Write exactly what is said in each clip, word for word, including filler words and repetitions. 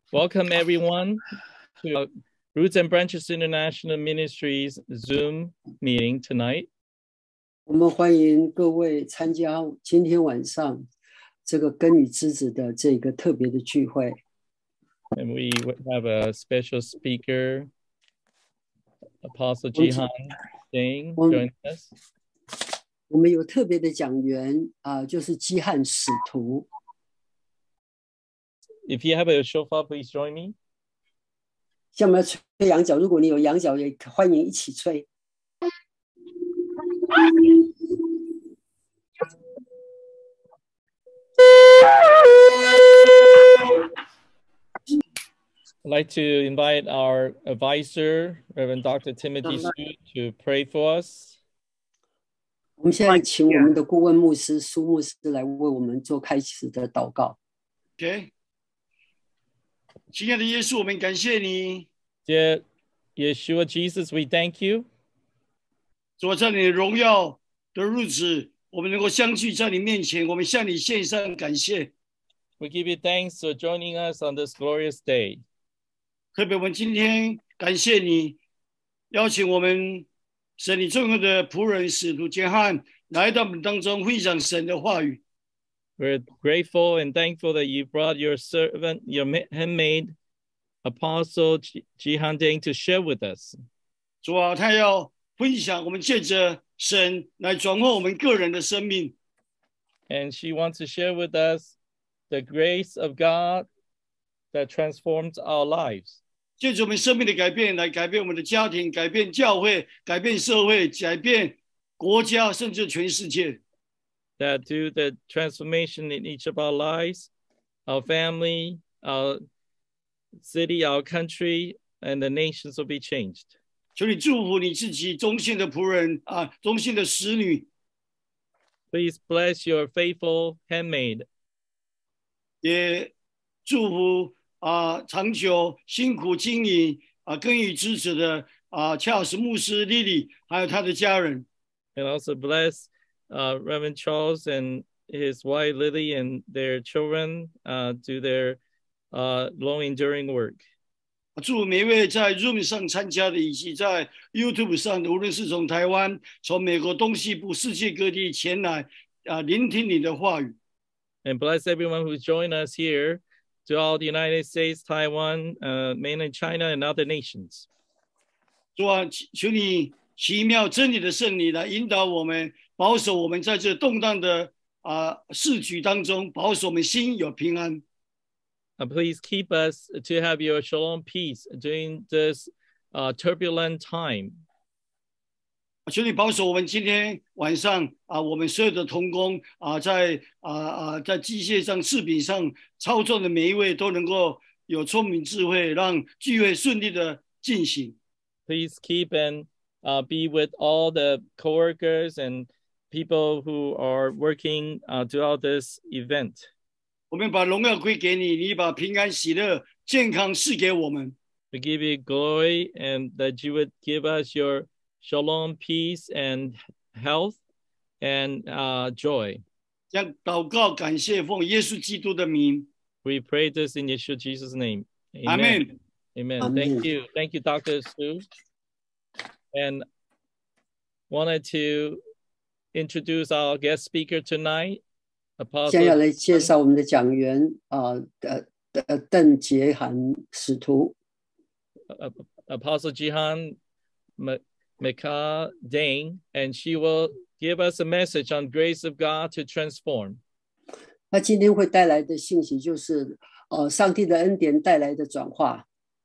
Welcome everyone to Roots and Branches International Ministries Zoom meeting tonight. 我们欢迎各位参加今天晚上这个根与枝子的这个特别的聚会。 And we have a special speaker, Apostle Jihan Ding, joining us. 我们有特别的讲员啊、呃，就是基汉使徒。 If you have a shofar, please join me. 像我们要吹羊角，如果你有羊角，也欢迎一起吹。 I'd like to invite our advisor, Reverend Doctor Timothy Su, to pray for us. 我们现在请我们的顾问牧师苏牧师来为我们做开始的祷告。 OK， 亲爱的耶稣，我们感谢你。 Dear Yeshua Jesus, we thank you. 主啊，在你的荣耀的日子，我们能够相聚在你面前，我们向你献上感谢。 We give you thanks for joining us on this glorious day. 特别我们今天感谢你，邀请我们神你重用的仆人使徒约翰来到我们当中，分享神的话语。 We're grateful and thankful that you brought your servant, your handmaid, Apostle Jihan Ding, to share with us. 主啊，他要分享我们借着神来转换我们个人的生命。 And she wants to share with us the grace of God that transforms our lives. 借着我们生命的改变，来改变我们的家庭，改变教会，改变社会，改变国家，甚至全世界。 That through the transformation in each of our lives, our family, our city, our country, and the nations will be changed. 求你祝福你自己忠心的仆人啊，忠心的使女。 Please bless your faithful handmaid. 也祝福啊，长久辛苦经营啊，耕耘支持的啊，恰尔斯牧师、莉莉，还有他的家人。 And also bless uh, Reverend Charles and his wife Lily and their children uh, do their uh, long enduring work. 祝每一位在 Zoom 上参加的，以及在 YouTube 上的，无论是从台湾、从美国东西部、世界各地前来啊，聆听你的话语。 And bless everyone who joined us here throughout the United States, Taiwan, uh, mainland China, and other nations. 主啊，求你奇妙真理的圣灵来引导我们，保守我们在这动荡的啊世局当中，保守我们心有平安。 Uh, please keep us to have your shalom peace during this uh, turbulent time. 求你保守我们今天晚上啊，我们所有的同工啊，在啊啊在机械上、视频上操作的每一位都能够有聪明智慧，让聚会顺利的进行。 Please keep and uh, be with all the coworkers and people who are working uh, throughout this event. 我们把荣耀归给你，你把平安、喜乐、健康赐给我们。 We give you glory and that you would give us your shalom, peace, and health and uh, joy. 将祷告感谢奉耶稣基督的名。 We pray this in Yeshua Jesus' name. Amen. Amen. Amen. Thank you. Thank you, Doctor Su. And wanted to introduce our guest speaker tonight, 现在要 Apostle 来介绍我们的讲员啊，呃呃，邓杰涵使徒。 uh, Apostle Jihan Meka Ding, and she will give us a message on grace of God to transform. 那今天会带来的信息就是，呃，上帝的恩典带来的转化。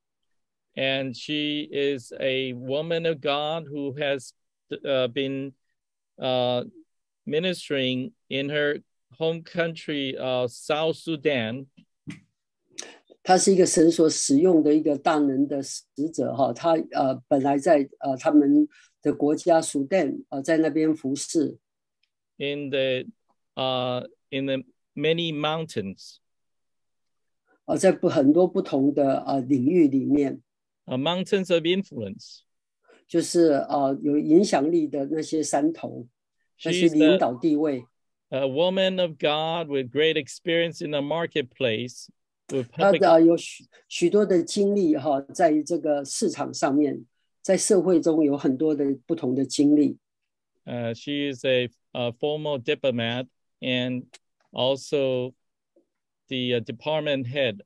And she is a woman of God who has uh, been uh, ministering in her home country, uh, South Sudan. 他是一个神所使用的一个大能的使者哈，他呃本来在呃他们的国家苏丹呃在那边服侍。 In the uh in the many mountains. 呃，在不很多不同的呃领域里面。 Uh, mountains of influence. 就是呃有影响力的那些山头，那些领导地位。 A woman of God with great experience in the marketplace. with 他 public 的有许许多的经历哈，在这个市场上面，在社会中有很多的不同的经历。 Uh, she is a, a former diplomat and also the uh, department head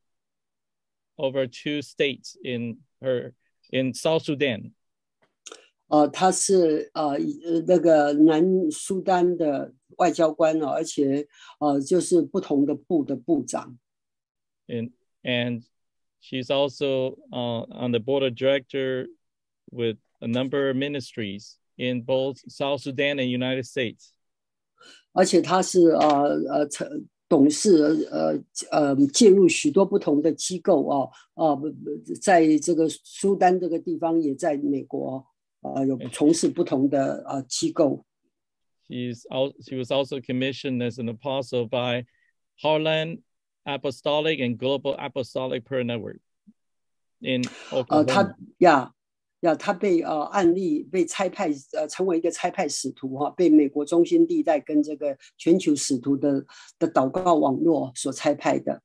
over two states in her in South Sudan. 呃，他是呃呃那个南苏丹的外交官哦，而且呃就是不同的部的部长。 And and she's also uh, on the board of director with a number of ministries in both South Sudan and United States. 而且他是呃呃成董事呃呃介入许多不同的机构哦哦、呃，在这个苏丹这个地方，也在美国呃有从事不同的呃机构。 She's al- she was also commissioned as an apostle by Heartland Apostolic and Global Apostolic Prayer Network in 呃，他 Oklahoma. 呀呀，他被呃案例被差派呃成为一个差派使徒哈、被美国中心地带跟这个全球使徒的的祷告网络所差派的。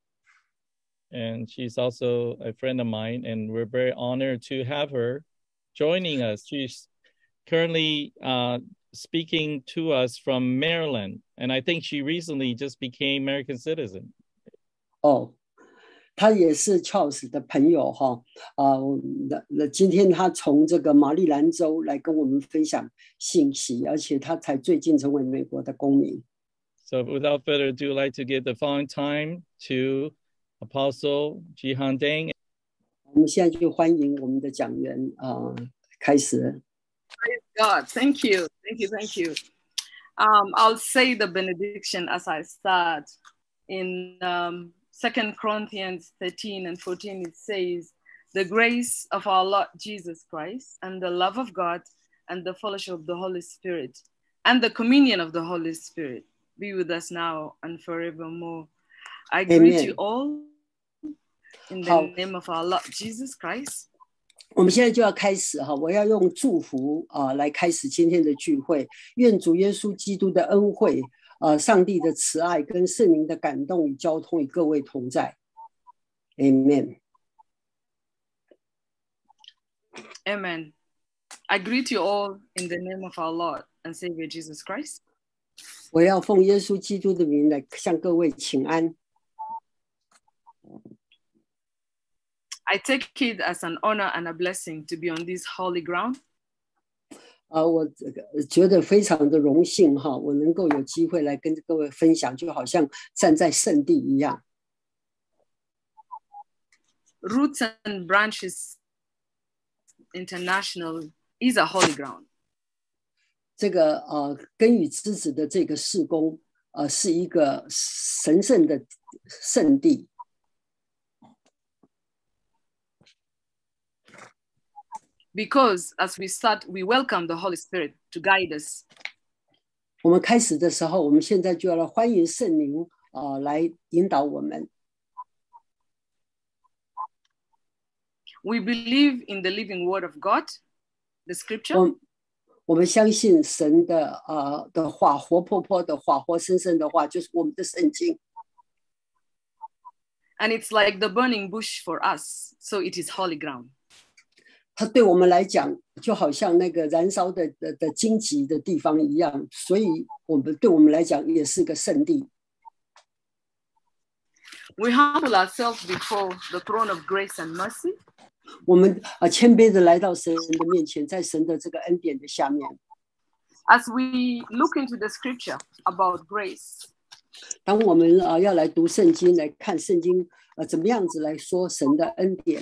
And she's also a friend of mine, and we're very honored to have her joining us. She's currently uh, speaking to us from Maryland, and I think she recently just became American citizen. 哦，他也是 Charles 的朋友哈，啊、那那今天他从这个马里兰州来跟我们分享信息，而且他才最近成为美国的公民。 So without further ado, I'd like to give the following time to Apostle Jihan Deng. 我们现在就欢迎我们的讲员啊、呃开始。 Praise God. Thank you. Thank you. Thank you. Um, I'll say the benediction as I start. In um, Second Corinthians thirteen and fourteen, it says, the grace of our Lord Jesus Christ and the love of God and the fellowship of the Holy Spirit and the communion of the Holy Spirit be with us now and forevermore. I greet Amen. you all in the 好， name of our Lord Jesus Christ. 我们现在就要开始哈，我要用祝福啊、呃来开始今天的聚会。愿主耶稣基督的恩惠，呃，上帝的慈爱跟圣灵的感动与交通与各位同在。Amen。 Amen. I greet you all in the name of our Lord and Savior Jesus Christ. 我要奉耶稣基督的名来向各位请安。 I take it as an honor and a blessing to be on this holy ground. 啊、我这个觉得非常的荣幸哈，我能够有机会来跟各位分享，就好像站在圣地一样。 Roots and Branches International is a holy ground. 这个呃根与枝子的这个事工，呃是一个神圣的圣地。 Because as we start, we welcome the Holy Spirit to guide us. 我们开始的时候，我们现在就要来欢迎圣灵啊、呃来引导我们。 We believe in the living word of God, the scripture. 我我们相信神的呃的话，活泼泼的话，活生生的话，就是我们的圣经。 And it's like the burning bush for us, so it is holy ground. 它对我们来讲，就好像那个燃烧的的的荆棘的地方一样，所以我们对我们来讲也是个圣地。 We humble ourselves before the throne of grace and mercy. 我们啊谦卑的来到神的面前，在神的这个恩典的下面。 As we look into the scripture about grace, 当我们啊要来读圣经，来看圣经，呃，怎么样子来说神的恩典？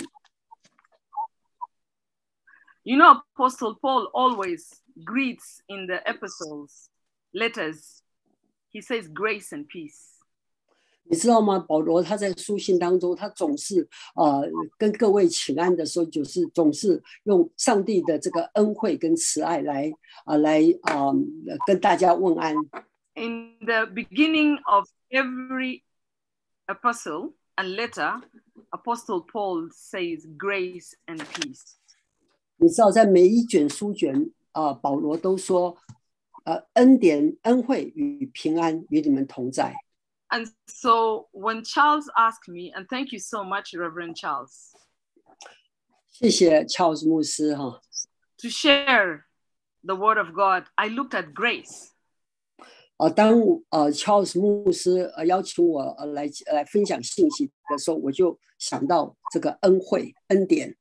you know, Apostle Paul always greets in the epistles, letters. He says grace and peace. 你知道吗？保罗他在书信当中，他总是呃跟各位请安的时候，就是总是用上帝的这个恩惠跟慈爱来啊、呃、来啊、呃、跟大家问安。 In the beginning of every epistle and letter, Apostle Paul says grace and peace. 你知道，在每一卷书卷啊、呃，保罗都说，呃，恩典、恩惠与平安与你们同在。 And so when Charles asked me, and thank you so much, Reverend Charles, 谢谢 Charles 牧师哈。 to share the word of God, I looked at grace. 呃，当呃 Charles 牧师呃邀请我呃来来分享信息的时候，我就想到这个恩惠恩典。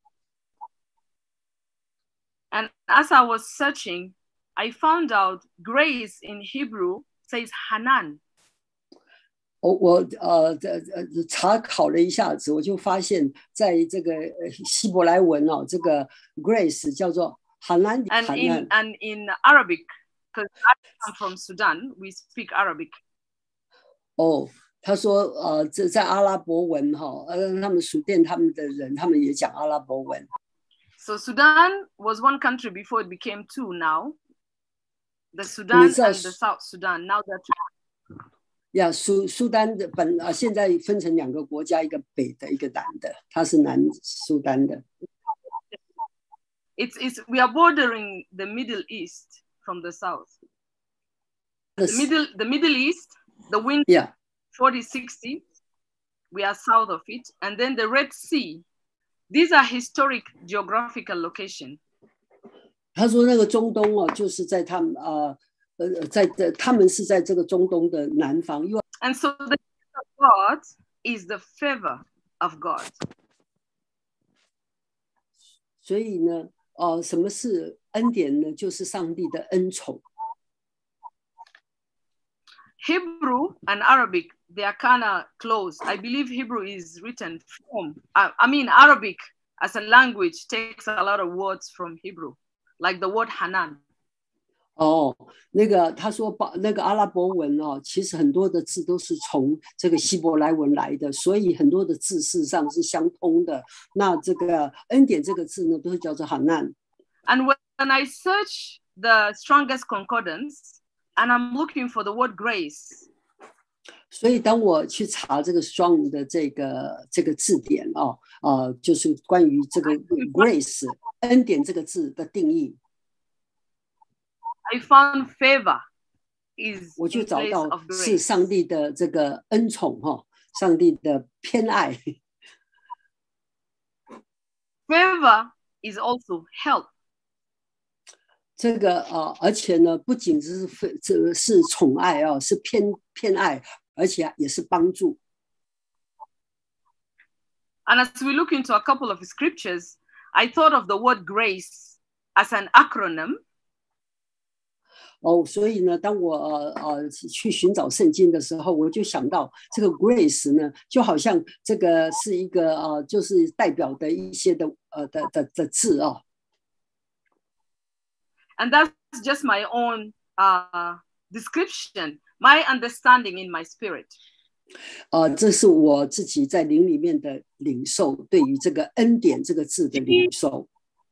And as I was searching, I found out grace in Hebrew says Hanan. 我我呃这呃查考了一下子，我就发现在这个希伯来文哦，这个 grace 叫做 Hanan And in Hanan。 and in Arabic, because I come from Sudan, we speak Arabic. 哦，他说呃这在阿拉伯文哈，呃他们属店他们的人，他们也讲阿拉伯文。 So Sudan was one country before it became two now. The Sudan and the South Sudan. Now they're two. 呀，苏苏丹的本啊，现在分成两个国家，一个北的，一个南的，它是南苏丹的。 It's it's we are bordering the Middle East from the south. The middle the Middle East, the wind yeah. forty sixty, we are south of it, and then the Red Sea. These are historic geographical location. 他说那个中东哦，就是在他们呃呃在的，他们是在这个中东的南方。 And so the gift of God is the favor of God. 所以呢，呃，什么是恩典呢？就是上帝的恩宠。 Hebrew and Arabic, they are kind of close. I believe Hebrew is written from, I, I mean, Arabic as a language takes a lot of words from Hebrew, like the word Hanan. 哦，那个他说把那个阿拉伯文哦，其实很多的字都是从这个希伯来文来的，所以很多的字事实上是相通的。那这个恩典这个字呢，都是叫做哈难。 And when I search the strongest concordance, and I'm looking for the word grace. 所以当我去查这个 strong 的这个这个字典哦，呃，就是关于这个 grace 恩典这个字的定义。 I found favor is 我就找到 of 是上帝的这个恩宠哈、哦，上帝的偏爱。 Favor is also help. 这个啊、呃，而且呢，不仅是这是宠爱啊、哦，是偏偏爱，而且也是帮助。 And as we look into a couple of scriptures, I thought of the word grace as an acronym. 哦，所以呢，当我呃呃去寻找圣经的时候，我就想到这个 grace 呢，就好像这个是一个呃，就是代表的一些的呃的的的字哦。 And that's just my own uh, description, my understanding in my spirit. 呃，这是我自己在灵里面的领受，对于这个恩典这个字的领受。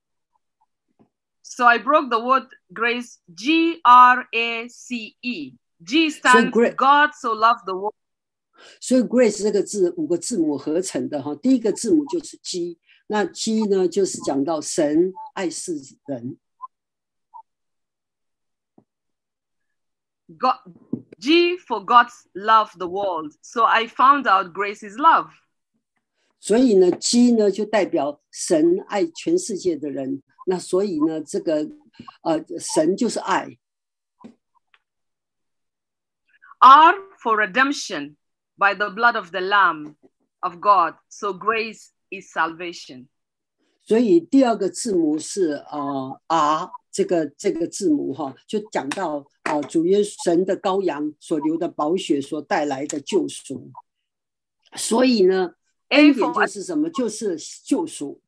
So I broke the word grace, G R A C E. G stands for God so loved the world. 所以 grace 这个字五个字母合成的哈，第一个字母就是 G， 那 G 呢就是讲到神爱世人。 God, G for God's love the world. So I found out grace is love. 所以呢 G 呢就代表神爱全世界的人，那所以呢这个呃神就是爱。 R for redemption by the blood of the Lamb of God. So grace is salvation. 所以第二个字母是呃 R 这个这个字母哈，就讲到啊、呃、主耶稣神的羔羊所流的宝血所带来的救赎。所以呢，恩典就是什么？就是救赎。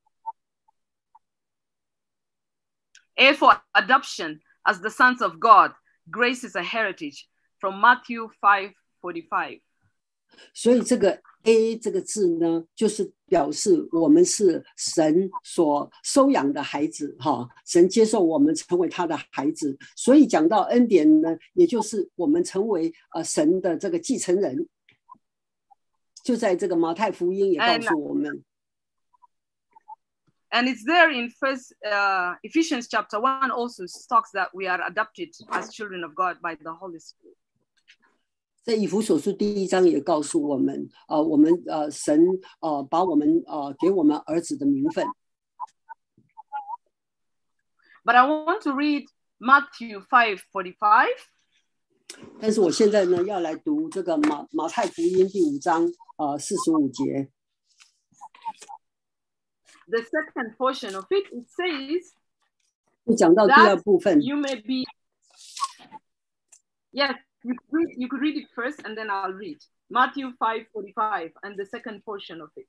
A for adoption as the sons of God. Grace is a heritage from Matthew five forty-five. 所以这个 A 这个字呢，就是表示我们是神所收养的孩子哈，神接受我们成为他的孩子。所以讲到恩典呢，也就是我们成为呃神的这个继承人。就在这个马太福音也告诉我们。 And it's there in First uh, Ephesians chapter one also talks that we are adopted as children of God by the Holy Spirit. 在以弗所书第一章也告诉我们，啊、呃，我们呃神呃把我们呃给我们儿子的名分。 But I want to read Matthew five forty-five. 但是我现在呢要来读这个马马太福音第五章啊四十五节。 The second portion of it, it says 就讲到第二部分 that you may be. Yes, you could, read, you could read it first and then I'll read. Matthew five forty-five and the second portion of it.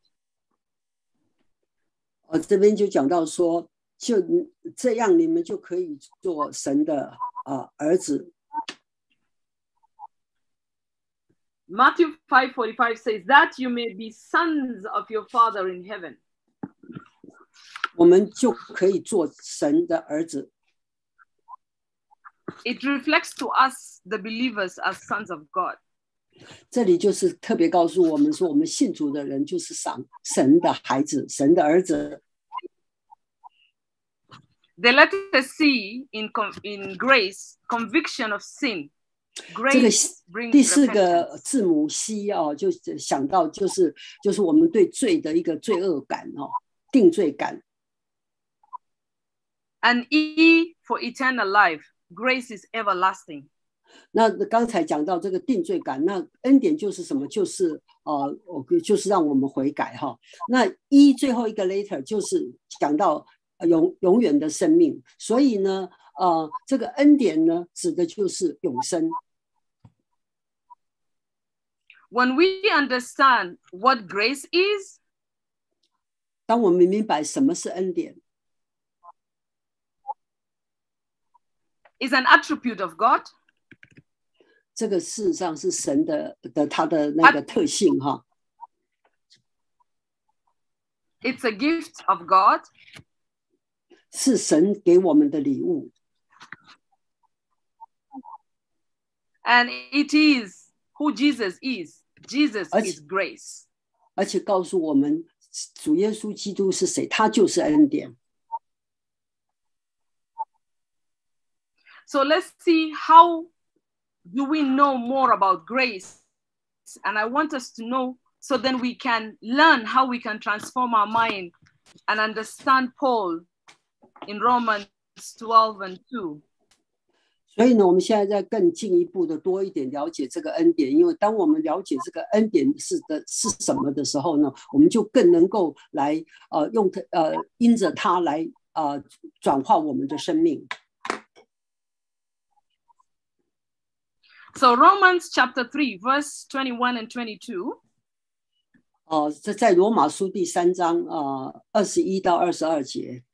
呃，这边就讲到说，就这样你们就可以做神的啊、呃、儿子。 Matthew five forty-five says that you may be sons of your Father in heaven. 我们就可以做神的儿子。 It reflects to us, the believers, as sons of God. 这里就是特别告诉我们说，我们信主的人就是神神的孩子，神的儿子。 They let us see in in grace conviction of sin. 这个 Grace 第四个 brings repentance. 字母 C 哦，就想到就是就是我们对罪的一个罪恶感哦，定罪感。 And E for eternal life. Grace is everlasting. 那刚才讲到这个定罪感，那恩典就是什么？就是呃，就是让我们悔改哈。那一最后一个 later 就是讲到永永远的生命，所以呢，呃，这个恩典呢，指的就是永生。 When we understand what grace is, 当我们明白什么是恩典， is an attribute of God. 这个事实上是神的的他的那个特性哈。 It's a gift of God. 是神给我们的礼物。 And it is who Jesus is. Jesus is grace. 而且告诉我们主耶稣基督是谁，他就是恩典。 So let's see how do we know more about grace. And I want us to know so then we can learn how we can transform our mind and understand Paul in Romans twelve and two. 所以呢，我们现在在更进一步的多一点了解这个恩典，因为当我们了解这个恩典是的是什么的时候呢，我们就更能够来呃用它呃因着它来呃转化我们的生命。 So Romans chapter three, verse twenty-one and twenty-two. 哦、呃，在在罗马书第三章啊二十一到二十二节。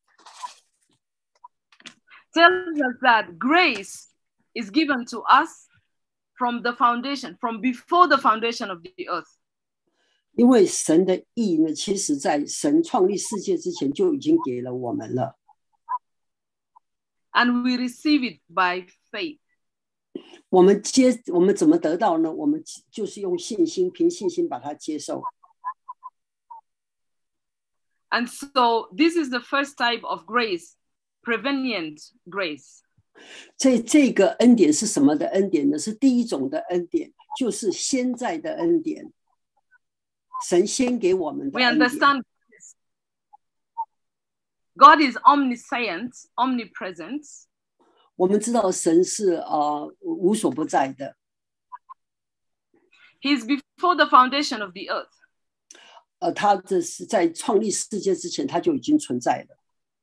Tells us that grace is given to us from the foundation, from before the foundation of the earth. 因为神的义呢，其实在神创立世界之前就已经给了我们了。 And we receive it by faith. 我们接，我们怎么得到呢？我们就是用信心，凭信心把它接受。 And so this is the first type of grace. Prevenient grace. 这这个恩典是什么的恩典呢？是第一种的恩典，就是现在的恩典，神先给我们的恩典。 We understand this. God is omniscient, omnipresent. 我们知道神是呃无所不在的。 He is before the foundation of the earth. 呃，他这是在创立世界之前，他就已经存在了。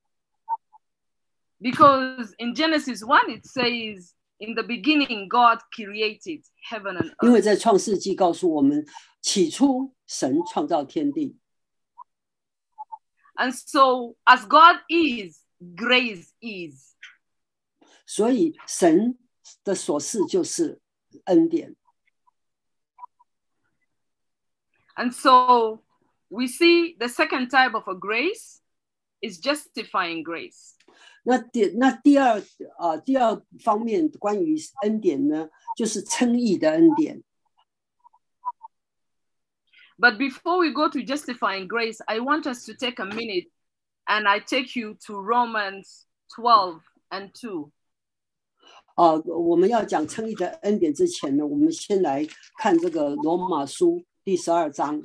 Because in Genesis one, it says, in the beginning, God created heaven and earth. 因为在创世纪告诉我们，起初神创造天地。 And so, as God is, grace is. 所以神的所示就是恩典。 And so, we see the second type of a grace is justifying grace. 那第那第二啊、呃、第二方面关于恩典呢，就是称义的恩典。 But before we go to justifying grace, I want us to take a minute and I take you to Romans twelve and two. 呃，我们要讲称义的恩典之前呢，我们先来看这个罗马书第十二章。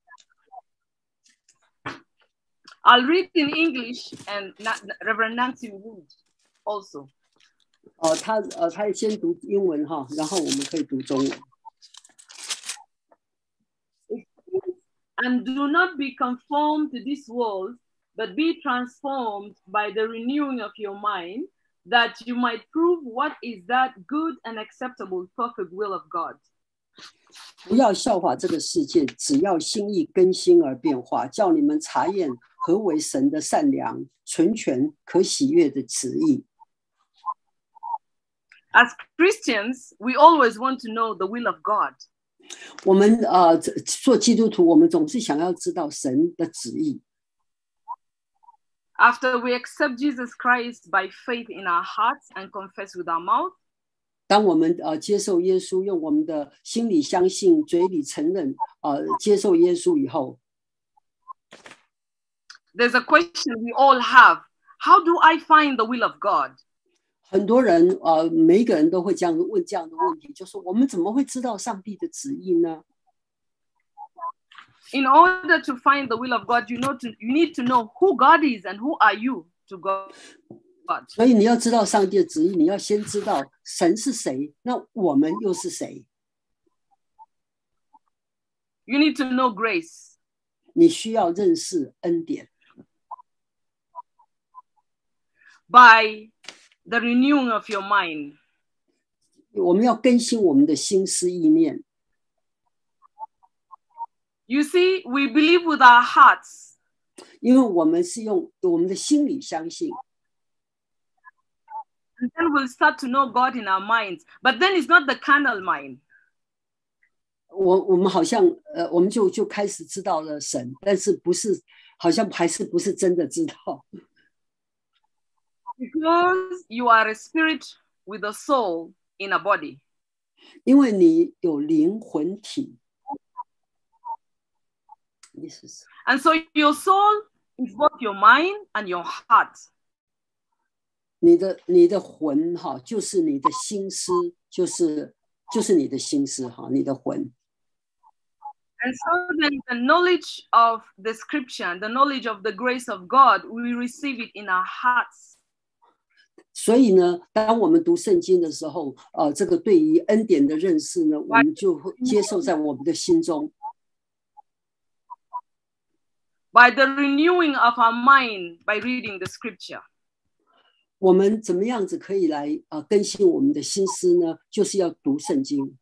I'll read in English and Reverend Nancy will read also. 哦，他呃，他先读英文哈，然后我们可以读中文。 And do not be conformed to this world, but be transformed by the renewing of your mind, that you might prove what is that good and acceptable, perfect will of God. 不要效法这个世界，只要心意更新而变化，叫你们查验何为神的善良、纯全、可喜悦的旨意。 As Christians, we always want to know the will of God. 我们呃做基督徒，我们总是想要知道神的旨意。 After we accept Jesus Christ by faith in our hearts and confess with our mouth, 当我们呃接受耶稣，用我们的心里相信，嘴里承认，呃接受耶稣以后 there's a question we all have. How do I find the will of God? 很多人呃每一个人都会这样问这样的问题，就是我们怎么会知道上帝的旨意呢？ In order to find the will of God, you know to, you need to know who God is and who are you to God. 所以你要知道上帝的旨意，你要先知道神是谁，那我们又是谁？ You need to know grace. 你需要认识恩典。 By the renewing of your mind. 我们要更新我们的心思意念。 You see, we believe with our hearts. 因为我们是用我们的心里相信。 And then we'll start to know God in our minds. But then it's not the carnal mind. 我我们好像呃，我们就就开始知道了神，但是不是，好像还是不是真的知道。 Because you are a spirit with a soul in a body. 因为你有灵魂体。 This is... And so your soul is both your mind and your heart. 你的你的魂哈，就是你的心思，就是就是你的心思哈，你的魂。 And so then the knowledge of the scripture, the knowledge of the grace of God, we receive it in our hearts. 所以呢，当我们读圣经的时候，呃，这个对于恩典的认识呢，我们就会接受在我们的心中。 By the renewing of our mind by reading the scripture. 我们怎么样子可以来呃更新我们的心思呢？就是要读圣经。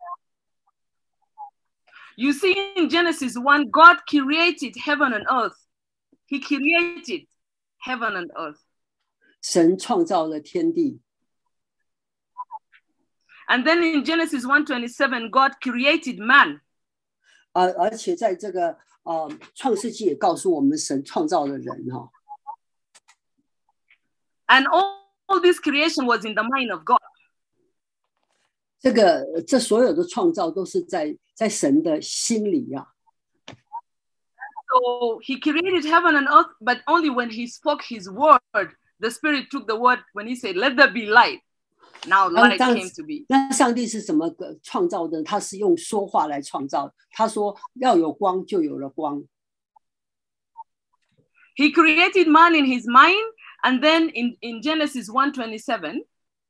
You see in Genesis one, God created heaven and earth. He created heaven and earth. 神创造了天地。 And then in Genesis one twenty-seven, God created man. 呃，而且在这个呃创世纪也告诉我们，神创造了人哈。 And all, all this creation was in the mind of God. 这个这所有的创造都是在在神的心里呀、啊。 So he created heaven and earth, but only when he spoke his word, the Spirit took the word when he said, "Let there be light." Now light came to be. 那上帝是怎么创造的？他是用说话来创造。他说要有光，就有了光。 He created man in his mind, and then in, in Genesis one twenty-seven,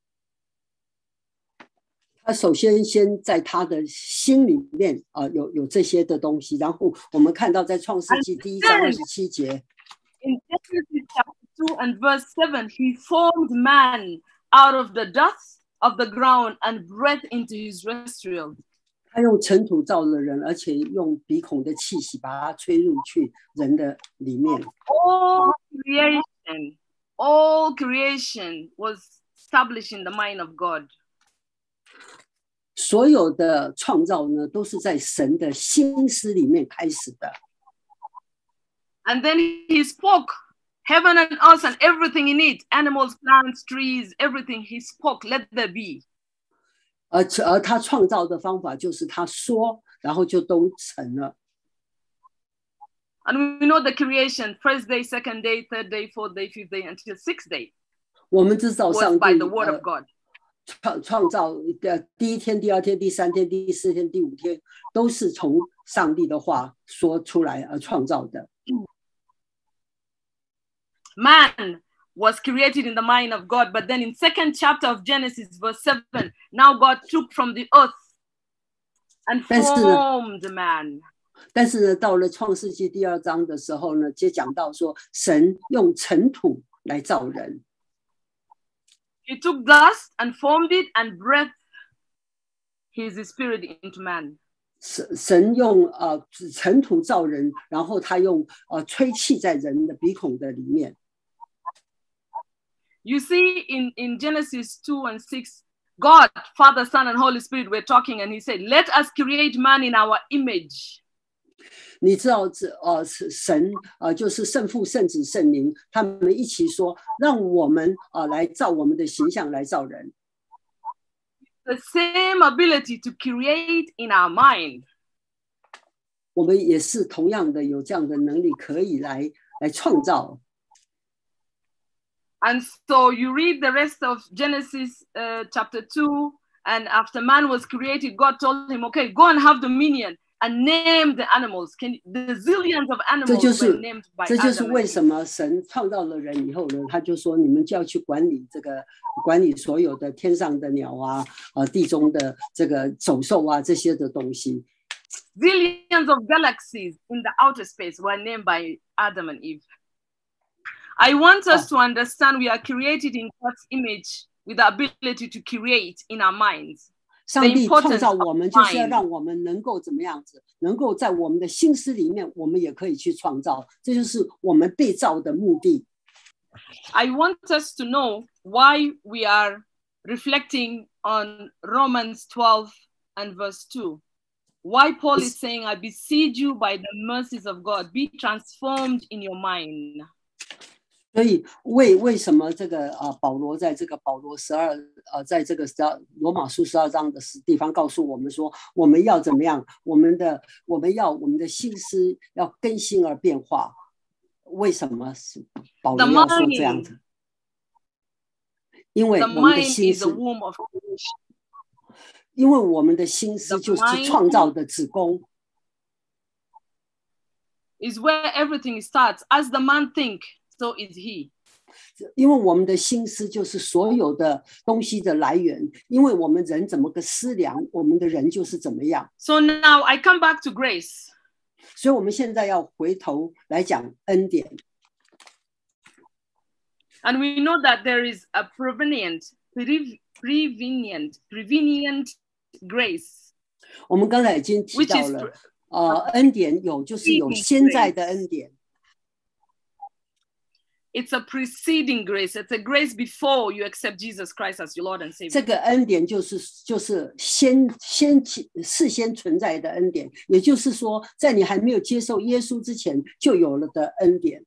他首先先在他的心里面啊、呃、有有这些的东西，然后我们看到在创世纪第一章二十七节 in Genesis chapter two and verse seven, he formed man out of the dust of the ground and breathed into his nostrils. 他用尘土造了人，而且用鼻孔的气息把它吹入去人的里面。 All creation, all creation was established in the mind of God. 所有的创造呢，都是在神的心思里面开始的。 And then he spoke heaven and earth and everything in it, animals, plants, trees, everything. He spoke, let there be. 而而他创造的方法就是他说，然后就都成了。 And we know the creation, first day, second day, third day, fourth day, fifth day, until sixth day. 我们知道上 was 帝 by the word 呃 of God. 创创造的第一天、第二天、第三天、第四天、第五天，都是从上帝的话说出来而创造的。 Man was created in the mind of God, but then in second chapter of Genesis, verse seven, now God took from the earth and formed man. 但是呢，到了创世纪第二章的时候呢，就讲到说，神用尘土来造人。 He took dust and formed it and breathed his spirit into man. 神神用呃尘土造人，然后他用呃吹气在人的鼻孔的里面。 You see, in, in Genesis two and six, God, Father, Son, and Holy Spirit were talking, and he said, let us create man in our image. 你知道这呃神呃就是圣父、圣子、圣灵，他们一起说，让我们呃来照我们的形象来造人。 The same ability to create in our mind. 我们也是同样的有这样的能力，可以来来创造。 And so you read the rest of Genesis uh, chapter two, and after man was created, God told him, okay, go and have dominion and name the animals. Can the zillions of animals were named by Adam? 这就是为什么神创造了人以后呢，他就说你们就要去管理这个管理所有的天上的鸟啊，呃地中的这个走兽啊这些的东西。 Zillions of galaxies in the outer space were named by Adam and Eve. I want us to understand we are created in God's image with the ability to create in our minds. 上帝创造我们，就是要让我们能够怎么样子，能够在我们的心思里面，我们也可以去创造，这就是我们被造的目的。 I want us to know why we are reflecting on Romans twelve and verse two. Why Paul is saying, I beseech you by the mercies of God, be transformed in your mind. 所以为为什么这个呃保罗在这个保罗十二呃在这个十二罗马书十二章的地方告诉我们说，我们要怎么样？我们的我们要我们的心思要更新而变化。为什么是保罗要说这样子？因为我们的心思，因为我们的心思就是创造的子宫。 Is where everything starts. As the man think, so is he. 因为我们的心思就是所有的东西的来源，因为我们人怎么个思量，我们的人就是怎么样。 So now I come back to grace. 所以我们现在要回头来讲恩典。 And we know that there is a prevenient, prevenient, prevenient grace. 我们刚才已经提到了，呃，恩典有就是有现在的恩典。 It's a preceding grace. It's a grace before you accept Jesus Christ as your Lord and Savior. 这个恩典就是就是先先事先存在的恩典，也就是说，在你还没有接受耶稣之前就有了的恩典。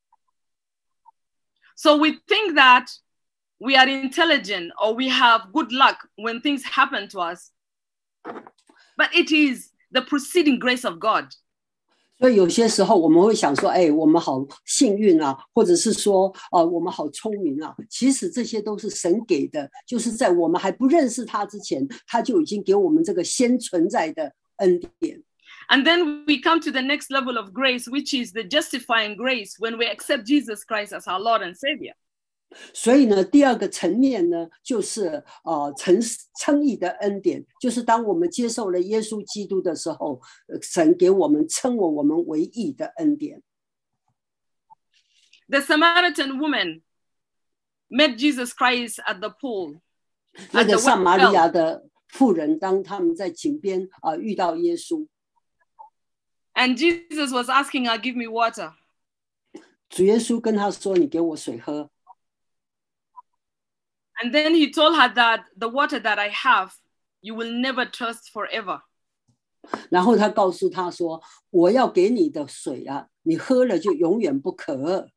So we think that we are intelligent or we have good luck when things happen to us, but it is the preceding grace of God. 所以有些时候我们会想说，哎，我们好幸运啊，或者是说，呃，我们好聪明啊。其实这些都是神给的，就是在我们还不认识他之前，他就已经给我们这个先存在的恩典。 And then we come to the next level of grace, which is the justifying grace when we accept Jesus Christ as our Lord and Savior. 所以呢，第二个层面呢，就是呃称称义的恩典，就是当我们接受了耶稣基督的时候，神给我们称为我们为义的恩典。 The Samaritan woman met Jesus Christ at the pool. 那个撒玛利亚的妇人，当他们在井边啊、呃、遇到耶稣 ，and Jesus was asking her, "Give me water." 主耶稣跟他说：“你给我水喝。” And then he told her that the water that I have, you will never thirst forever. 然后他告诉他说：“我要给你的水啊，你喝了就永远不渴。”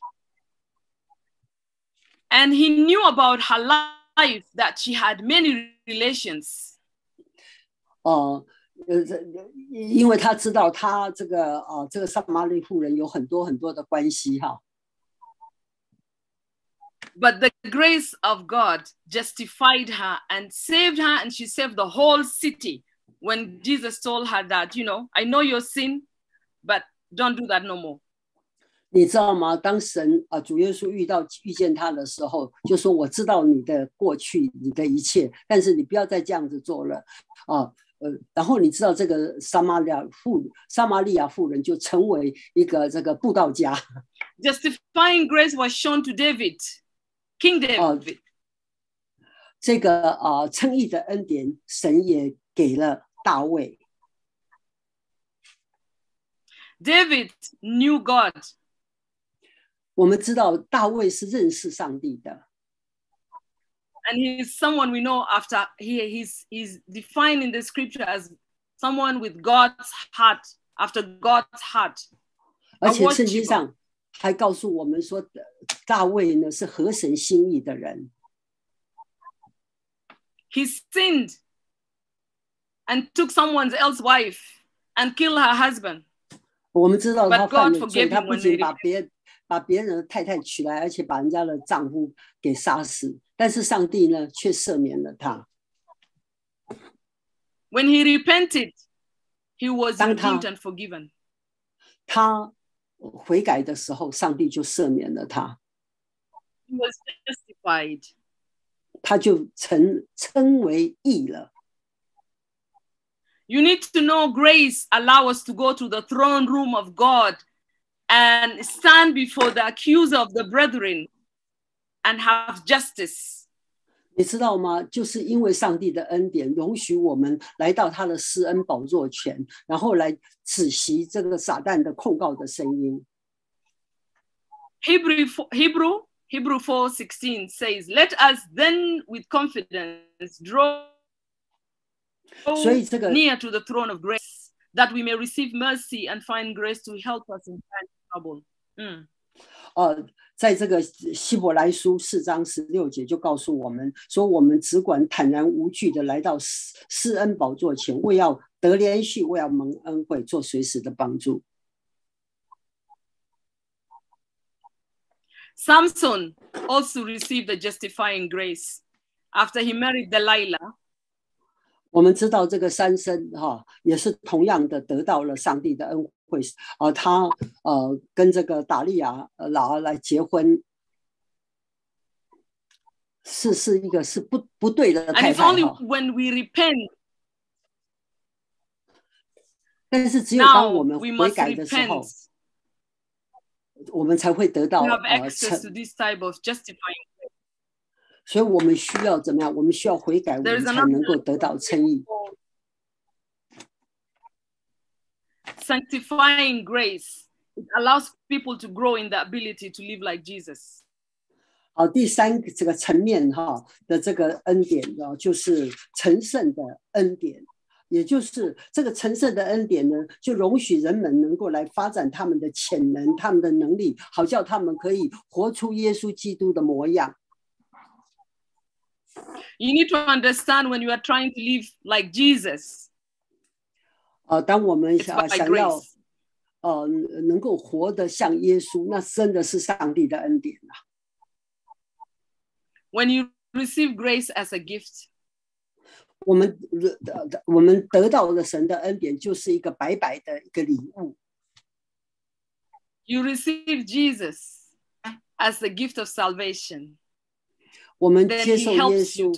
And he knew about her life that she had many relations. 哦、呃，呃，因为他知道他这个啊、呃，这个撒玛利妇人有很多很多的关系哈。 But the grace of God justified her and saved her, and she saved the whole city when Jesus told her that, you know, I know your sin, but don't do that no more. 你知道吗？当神啊，主耶稣遇到遇见他的时候，就说：“我知道你的过去，你的一切，但是你不要再这样子做了啊。”呃，然后你知道这个撒玛利亚妇撒玛利亚妇人就成为一个这个布道家。 Justifying grace was shown to David, King David. 啊、这个啊称义的恩典，神也给了大卫。 David knew God. 我们知道大卫是认识上帝的。 And he's someone we know after he he's he's defined in the scripture as someone with God's heart, after God's heart. 而且圣经上还告诉我们说，大卫呢是合神心意的人。 He sinned and took someone else's wife and killed her husband. 我们知道他犯了罪，他不仅把别把别人的太太娶来，而且把人家的丈夫给杀死。但是上帝呢，却赦免了他。 When he repented, he was redeemed and forgiven. 他悔改的时候，上帝就赦免了他。 He was justified. 他就成称为义了。 You need to know grace allow us to go to the throne room of God and stand before the accuser of the brethren and have justice. 你知道吗？就是因为上帝的恩典，容许我们来到他的施恩宝座前，然后来止息这个撒旦的控告的声音。 Hebrew Hebrew Hebrew four sixteen says, "Let us then with confidence draw near to the throne of grace, that we may receive mercy and find grace to help us in time of trouble." 嗯。 呃，在这个希伯来书四章十六节就告诉我们说，我们只管坦然无惧的来到施恩宝座前，为要得连续，为要蒙恩惠，做随时的帮助。 Samson also received the justifying grace after he married Delilah. 我们知道这个三生哈、哦，也是同样的得到了上帝的恩惠，呃，他呃跟这个达利亚呃老来结婚，是是一个是不不对的太太哈。 And it's only when we repent. 但是只有当我们悔改的时候，我们才会得到呃成。所以我们需要怎么样？我们需要悔改，我们才能够得到称义。 Sanctifying grace, it allows people to grow in the ability to live like Jesus. 好，第三个这个层面哈的这个恩典啊，就是成圣的恩典，也就是这个成圣的恩典呢，就容许人们能够来发展他们的潜能、他们的能力，好叫他们可以活出耶稣基督的模样。 You need to understand when you are trying to live like Jesus. 呃，当我们想想要呃能够活得像耶稣，那真的是上帝的恩典啊。 When you receive grace as a gift, 我们我们得到了神的恩典，就是一个白白的一个礼物。 You receive Jesus as the gift of salvation. 我们接受耶稣，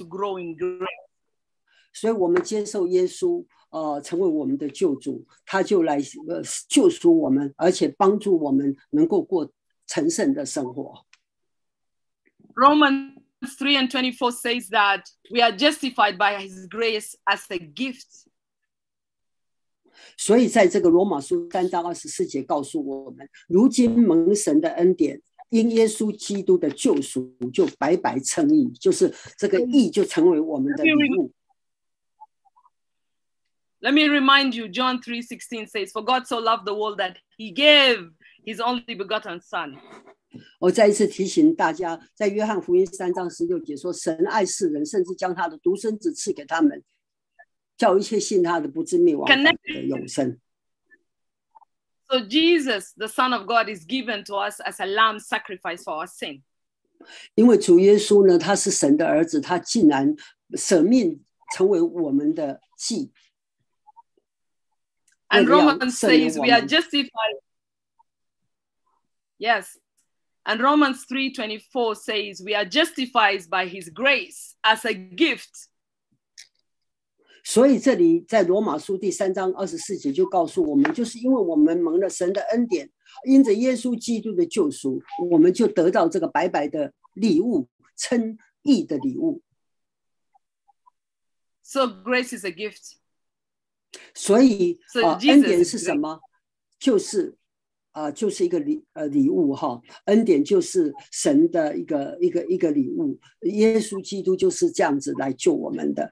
所以我们接受耶稣，呃，成为我们的救主，他就来呃救赎我们，而且帮助我们能够过成圣的生活。 Romans three and twenty-four says that we are justified by His grace as a gift. 所以在这个罗马书三章二十四节告诉我们，如今蒙神的恩典。因耶稣基督的救赎，就白白称义，就是这个义就成为我们的礼物。 Let me remind you, John three sixteen says, "For God so loved the world that He gave His only begotten Son." 我再一次提醒大家，在约翰福音三章十六节说：“神爱世人，甚至将他的独生子赐给他们，叫一切信他的不至灭亡，反得永生。” So Jesus, the Son of God, is given to us as a lamb sacrifice for our sin. 因为主耶稣呢，他是神的儿子，他竟然舍命成为我们的祭。 And Romans says we are justified. Yes. And Romans three twenty-four says we are justified by his grace as a gift. 所以这里在罗马书第三章二十四节就告诉我们，就是因为我们蒙了神的恩典，因着耶稣基督的救赎，我们就得到这个白白的礼物，称义的礼物。 So grace is a gift. 所以， So 呃， Jesus 恩典是什么？就是呃，就是一个礼呃礼物哈。恩典就是神的一个一个一个礼物。耶稣基督就是这样子来救我们的。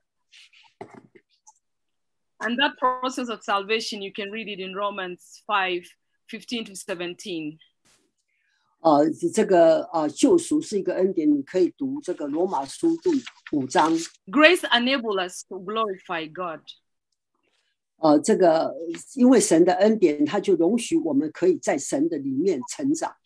And that process of salvation, you can read it in Romans five fifteen to seventeen. 呃，这个呃救赎是一个恩典，你可以读这个罗马书第五章。 Grace enables us to glorify God. 呃，这个因为神的恩典，他就容许我们可以在神的里面成长。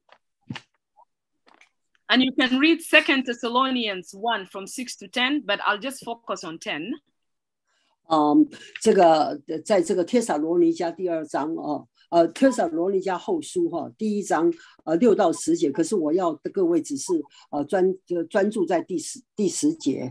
And you can read Second Thessalonians one from six to ten, but I'll just focus on ten. 嗯，这个在这个帖撒罗尼迦第二章哦，呃，帖撒罗尼迦后书哈、哦，第一章呃六到十节，可是我要各位只是呃专专注在第十第十节。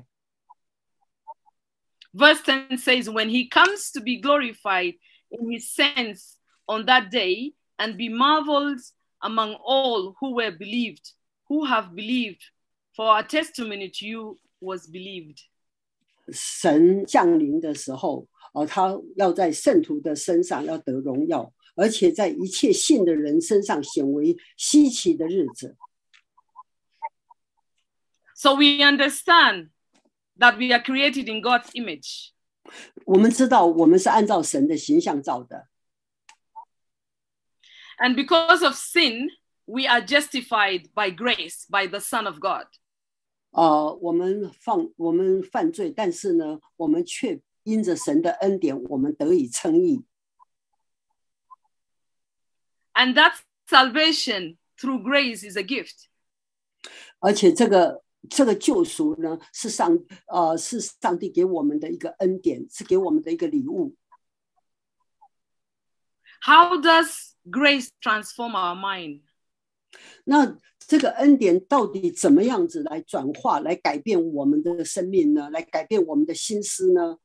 Verse ten says, when he comes to be glorified in his saints on that day and be marveled among all who were believed, who have believed, for our testimony to you was believed. 神降临的时候，呃，他要在圣徒的身上要得荣耀，而且在一切信的人身上显为稀奇的日子。 So we understand that we are created in God's image. 我们知道我们是按照神的形象造的。 And because of sin, we are justified by grace, by the Son of God. 呃，我们犯我们犯罪，但是呢，我们却因着神的恩典，我们得以称义。 And that salvation through grace is a gift. 而且这个这个救赎呢，是上呃是上帝给我们的一个恩典，是给我们的一个礼物。 How does grace transform our mind? 那这个恩典到底怎么样子来转化，来改变我们的生命呢？来改变我们的心思呢？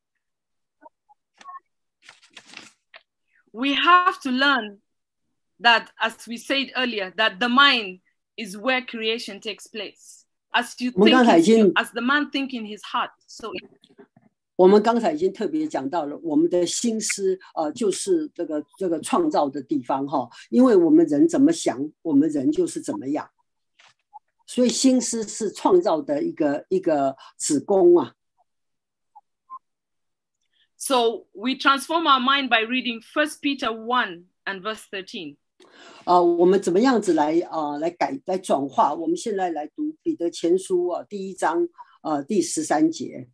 We have to learn that, as we said earlier, that the mind is where creation takes place. As you think, in, as the man think in his heart, so. 我们刚才已经特别讲到了，我们的心思，呃，就是这个这个创造的地方哈。因为我们人怎么想，我们人就是怎么样，所以心思是创造的一个一个子宫啊。 So we transform our mind by reading First Peter one and verse thirteen. 呃，我们怎么样子来啊、呃、来改来转化？我们现在来读彼得前书啊、呃、第一章呃第十三节。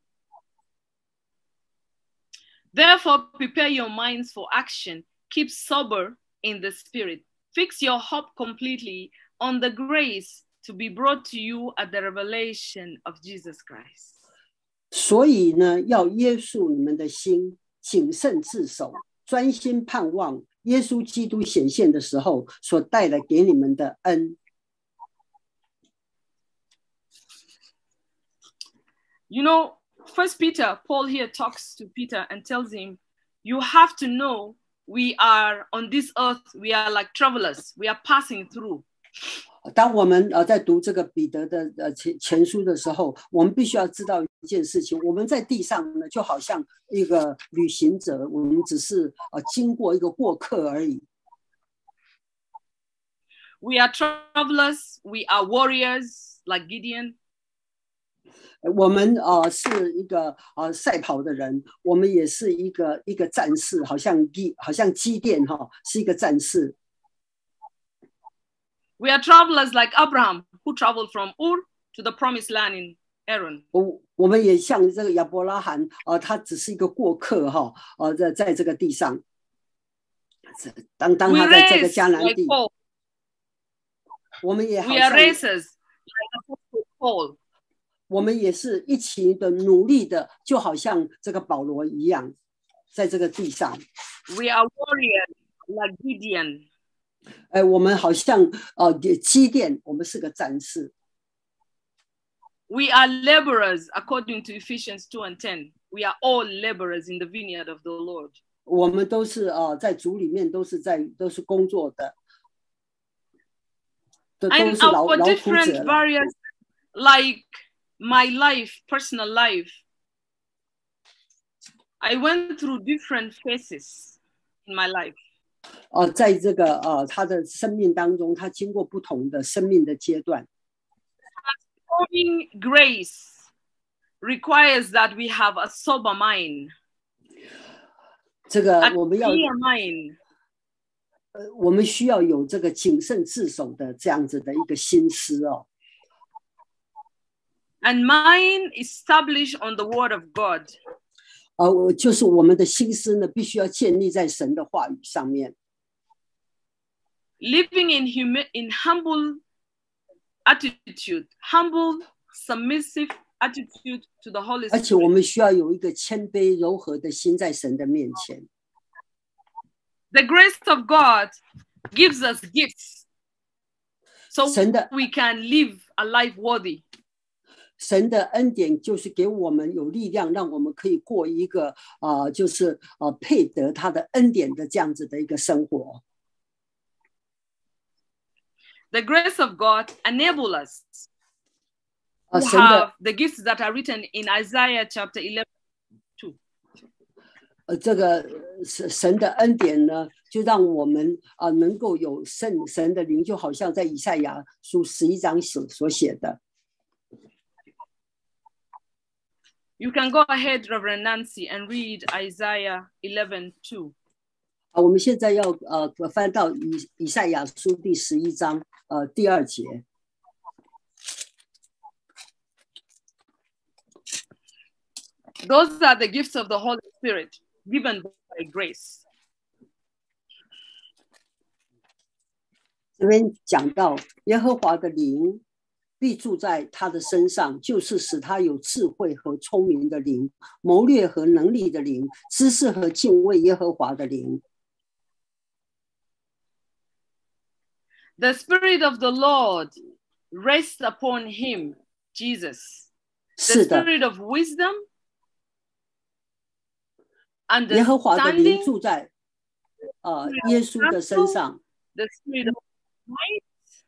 Therefore, prepare your minds for action. Keep sober in the spirit. Fix your hope completely on the grace to be brought to you at the revelation of Jesus Christ. 所以呢，要约束你们的心，谨慎自守，专心盼望耶稣基督显现的时候所带来给你们的恩。 You know, First Peter, Paul here talks to Peter and tells him, you have to know we are on this earth, we are like travelers, we are passing through. 当我们呃在读这个彼得的呃前前书的时候，我们必须要知道一件事情：我们在地上呢，就好像一个旅行者，我们只是呃经过一个过客而已。 We are travelers, we are warriors like Gideon. 我们呃是一个呃赛跑的人，我们也是一个一个战士，好像基好像基甸哈、哦、是一个战士。 We are travelers like Abraham, who traveled from Ur to the promised land in Aaron. 我我们也像这个亚伯拉罕，呃，他只是一个过客哈，呃，在在这个地上，当当他在这个迦南地。 我们也好 We are 像 racers, like Apostle Paul. 我们也是一起的努力的，就好像这个保罗一样，在这个地上。 We are warriors, like Gideon. 哎，我们好像呃基甸，我们是个战士。 We are laborers, according to Ephesians two and ten. We are all laborers in the vineyard of the Lord. 我们都是呃在主里面都是在都是工作的，都都 And 是劳 our 劳苦 different 者了。 various, like my life, personal life, I went through different phases in my life. 呃，在这个呃他的生命当中，他经过不同的生命的阶段。 Transforming grace requires that we have a sober mind, 这个 a 我们要 clear mind. 呃我们需要有这个谨慎自守的这样子的一个心思哦。 And mind established on the word of God. 呃，我就是我们的心思呢，必须要建立在神的话语上面。 Living in humi- in humble attitude, humble, submissive attitude to the Holy 而且我 Spirit. 们需要有一个谦卑柔和的心在神的面前。 The grace of God gives us gifts so 神的 we can live a life worthy. 神的恩典就是给我们有力量，让我们可以过一个啊、呃，就是呃配得他的恩典的这样子的一个生活。 The grace of God enable us 呃， to 神的 have the gifts that are written in Isaiah chapter eleven, two. 呃这个神神的恩典呢，就让我们啊、呃、能够有圣神的灵，就好像在以赛亚书十一章所所写的。 You can go ahead, Reverend Nancy, and read Isaiah eleven, two. 啊，我们现在要呃翻到以以赛亚书第十一章呃第二节。 Those are the gifts of the Holy Spirit given by grace. 这边讲到耶和华的灵必住在他的身上，就是使他有智慧和聪明的灵，谋略和能力的灵，知识和敬畏耶和华的灵。 The Spirit of the Lord rests upon him, Jesus. The 是的， Spirit of wisdom, 耶和华的灵 understanding, 住在呃耶稣的身上， the Spirit of might,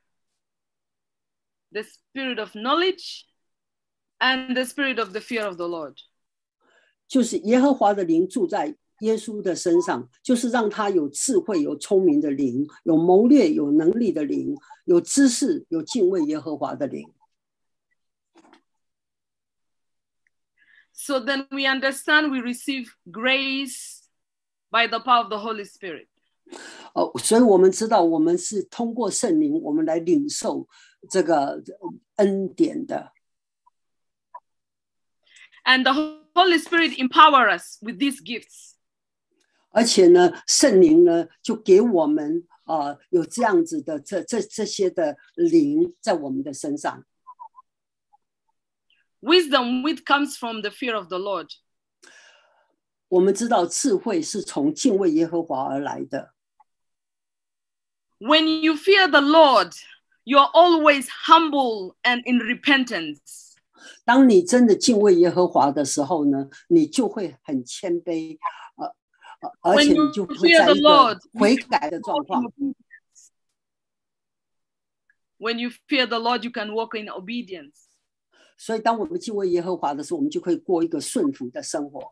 the Spirit of knowledge, and the Spirit of the fear of the Lord. 就是耶和华的灵住在耶稣的身上，就是让他有智慧、有聪明的灵，有谋略、有能力的灵，有知识、有敬畏耶和华的灵。 So then we understand we receive grace by the power of the Holy Spirit. 哦，所以我们知道，我们是通过圣灵，我们来领受这个恩典的。 And the Holy Spirit empower us with these gifts. 而且呢，圣灵呢，就给我们啊、呃、有这样子的这这这些的灵在我们的身上。 Wisdom, which comes from the fear of the Lord. 我们知道智慧是从敬畏耶和华而来的。 When you fear the Lord, you're always humble and in repentance. 当你真的敬畏耶和华的时候呢，你就会很谦卑，呃，呃而且你就会在一个悔改的状况。 When you fear the Lord, you can walk in obedience. 所以，当我们敬畏耶和华的时候，我们就可以过一个顺服的生活。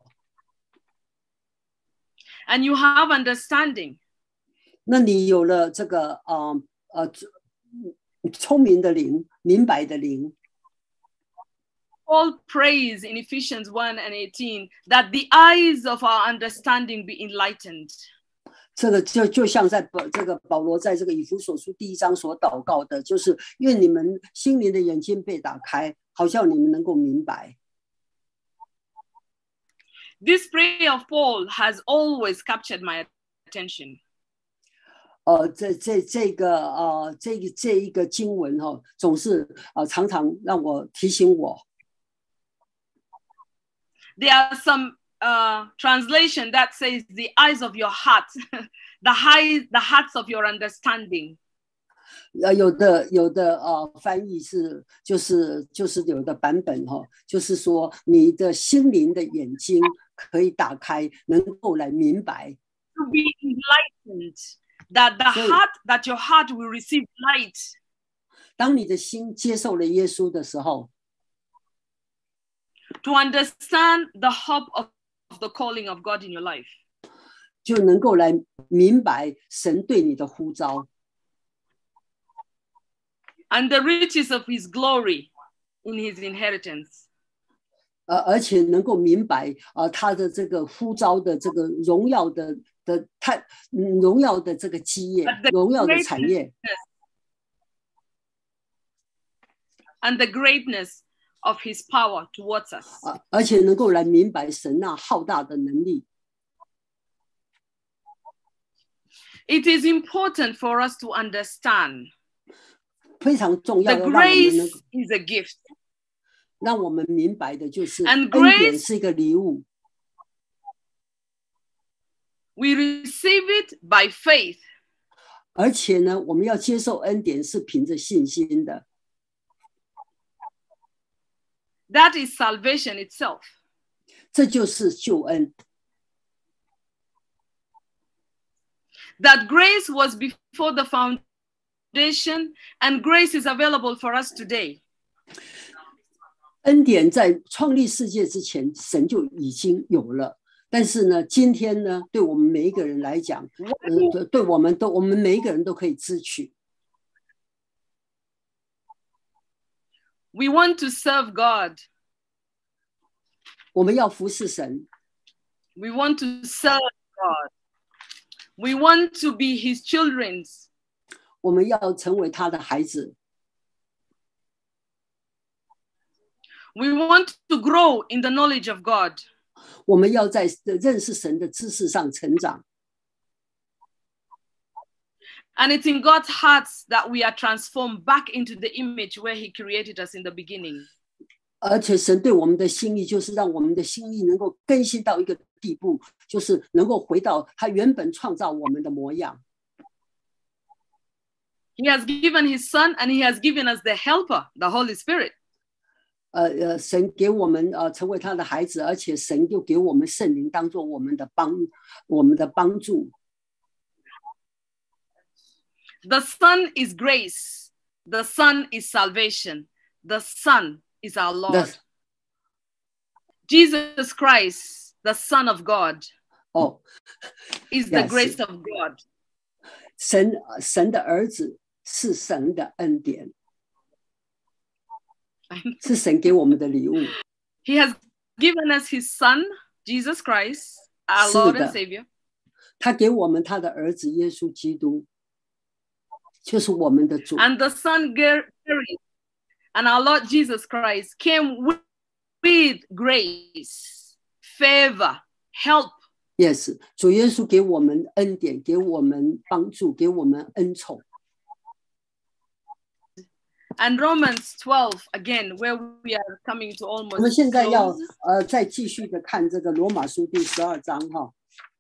And you have understanding. 那你有了这个呃呃聪明的灵、明白的灵。 Paul prays in Ephesians one and eighteen that the eyes of our understanding be enlightened. 这个就就像在保这个保罗在这个以弗所书第一章所祷告的，就是愿你们心灵的眼睛被打开，好像你们能够明白。 This prayer of Paul has always captured my attention. 呃，这这这个呃，这个这一个经文哈、哦，总是呃常常让我提醒我。 There are some uh, translation that says the eyes of your heart, the high, the hearts of your understanding. 呃，有的有的呃，翻译是就是就是有的版本哈、哦，就是说你的心灵的眼睛可以打开，能够来明白。 To be enlightened, that the heart, that your heart will receive light. 当你的心接受了耶稣的时候。 To understand the hope of the calling of God in your life. 就能够来明白神对你的呼召。 And the riches of his glory in his inheritance. 呃，而且能够明白啊、呃，他的这个呼召的这个荣耀的的他嗯荣耀的这个基业，荣耀的产业。 And the greatness of his power towards us. 啊，而且能够来明白神那浩大的能力。 It is important for us to understand. 非常重要的， The grace is a gift. 让我们明白的就是 And 恩典是一个礼物。 We receive it by faith. 而且呢，我们要接受恩典是凭着信心的。 That is salvation itself. 这就是救恩。 That grace was before the foundation, and grace is available for us today. 恩典在创立世界之前，神就已经有了。但是呢，今天呢，对我们每一个人来讲，呃，对我们都，我们每一个人都可以支取。 We want to serve God. 我们要服侍神。 We want to serve God. We want to be his children. 我们要成为他的孩子。 We want to grow in the knowledge of God. 我们要在认识神的知识上成长。 And it's in God's hearts that we are transformed back into the image where he created us in the beginning. 而且神对我们的心意，就是让我们的心意能够更新到一个地步，就是能够回到他原本创造我们的模样。 He has given his son, and he has given us the helper, the Holy Spirit. 呃呃，神给我们呃成为他的孩子，而且神又给我们圣灵当做我们的帮，我们的帮助。 The Son is grace. The Son is salvation. The Son is our Lord. The, Jesus Christ, the Son of God, oh, is the yes. grace of God. 神神的儿子是神的恩典，是神给我们的礼物。 He has given us his Son, Jesus Christ, our Lord and Savior. 他给我们他的儿子耶稣基督，就是我们的主。 And the Son carried, and our Lord Jesus Christ came with, with grace, favor, help. Yes, 主耶稣给我们恩典，给我们帮助，给我们恩宠。 And Romans twelve, again, where we are coming to almost 我们现在要 close. 呃再继续的看这个罗马书第十二章哈。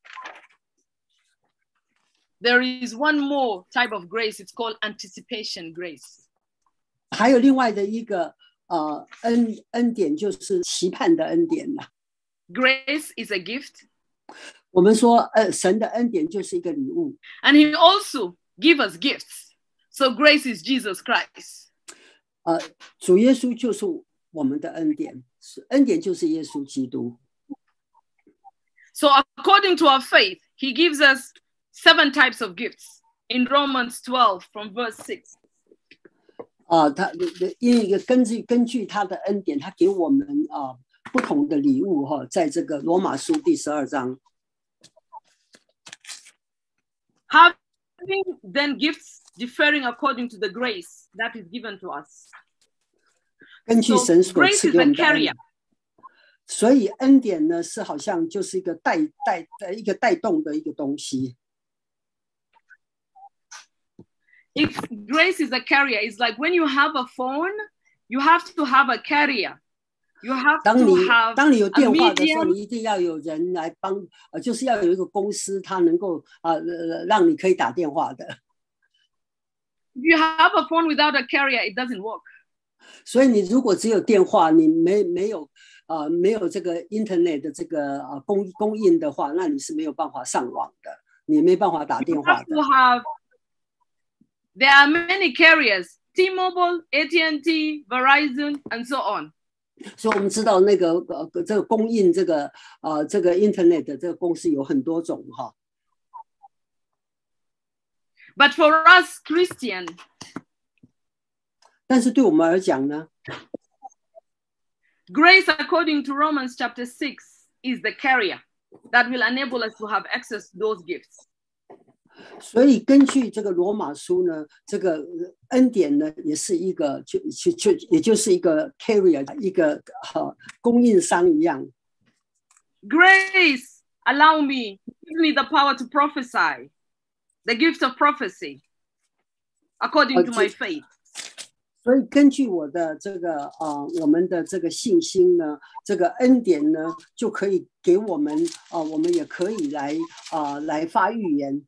There is one more type of grace. It's called anticipation grace. 还有另外的一个呃恩恩典，就是期盼的恩典啦。 Grace is a gift. 我们说呃神的恩典就是一个礼物。 And he also gives us gifts. So grace is Jesus Christ. 呃，主耶稣就是我们的恩典，恩典就是耶稣基督。 So according to our faith, he gives us seven types of gifts in Romans twelve from verse six. 啊、呃，他因为根据根据他的恩典，他给我们啊、呃、不同的礼物哈，在这个罗马书第十二章。 Having then gifts differing according to the grace that is given to us. 根据神所赐给我们的恩 So, 所以恩典呢是好像就是一个带带的一个带动的一个东西。 if grace is a carrier, it's like when you have a phone, you have to have a carrier. You have 当 to 你 have 当你有 a 电话的时候， medium. 你一定要有人来帮，呃，就是要有一个公司，它能够啊、呃、让你可以打电话的。 If you have a phone without a carrier, it doesn't work. 所以你如果只有电话，你没没有啊、呃、没有这个 internet 的这个啊、呃、供供应的话，那你是没有办法上网的，你没办法打电 You 话 have 的 to。have. There are many carriers: T-Mobile, A T and T, Verizon, and so on. 所以我们知道那个呃这个供应这个啊、呃、这个 internet 的这个公司有很多种哈。 But for us Christian, 但是对我们来讲呢， grace, according to Romans chapter six, is the carrier that will enable us to have access to those gifts. 所以根据这个罗马书呢，这个恩典呢，也是一个就就就也就是一个 carrier 一个呃供应商一样。 Grace allow me, give me the power to prophesy, the gift of prophecy, according to my faith. 所以根据我的这个啊、呃，我们的这个信心呢，这个恩典呢，就可以给我们啊、呃，我们也可以来啊、呃、来发预言。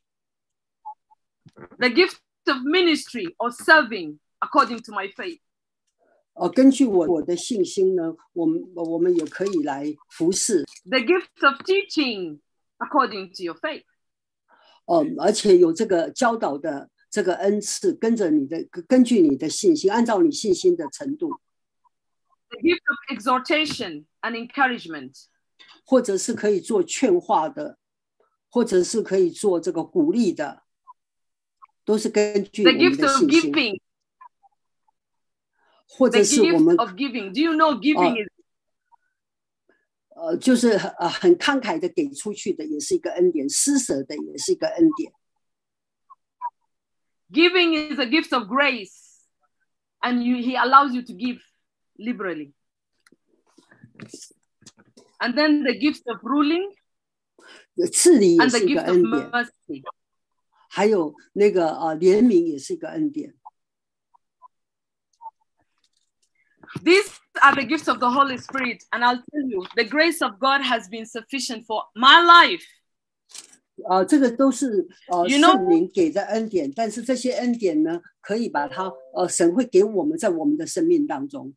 The gift of ministry or serving, according to my faith. 呃，根据我我的信心呢，我们我们也可以来服侍。 The gift of teaching, according to your faith. 哦、呃，而且有这个教导的这个恩赐，跟着你的，根据你的信心，按照你信心的程度。 The gift of exhortation and encouragement. 或者是可以做劝化的，或者是可以做这个鼓励的，都是根据我 The 们 gift 的 of 信心。 giving. 或 The 者是我们 gift of giving. Do you know giving is 呃，就是呃很慷慨的给出去的，也是一个恩典；施舍的也是一个恩典。 giving is a gift of grace, and you, he allows you to give liberally. And then the gift of ruling 治理也 and the 是一个 gift of 恩典， mercy. 还有那个呃怜悯也是一个恩典。 These are the gifts of the Holy Spirit, and I'll tell you, the grace of God has been sufficient for my life. 呃，这个都是呃 You know- 圣灵给的恩典，但是这些恩典呢，可以把它呃神会给我们在我们的生命当中。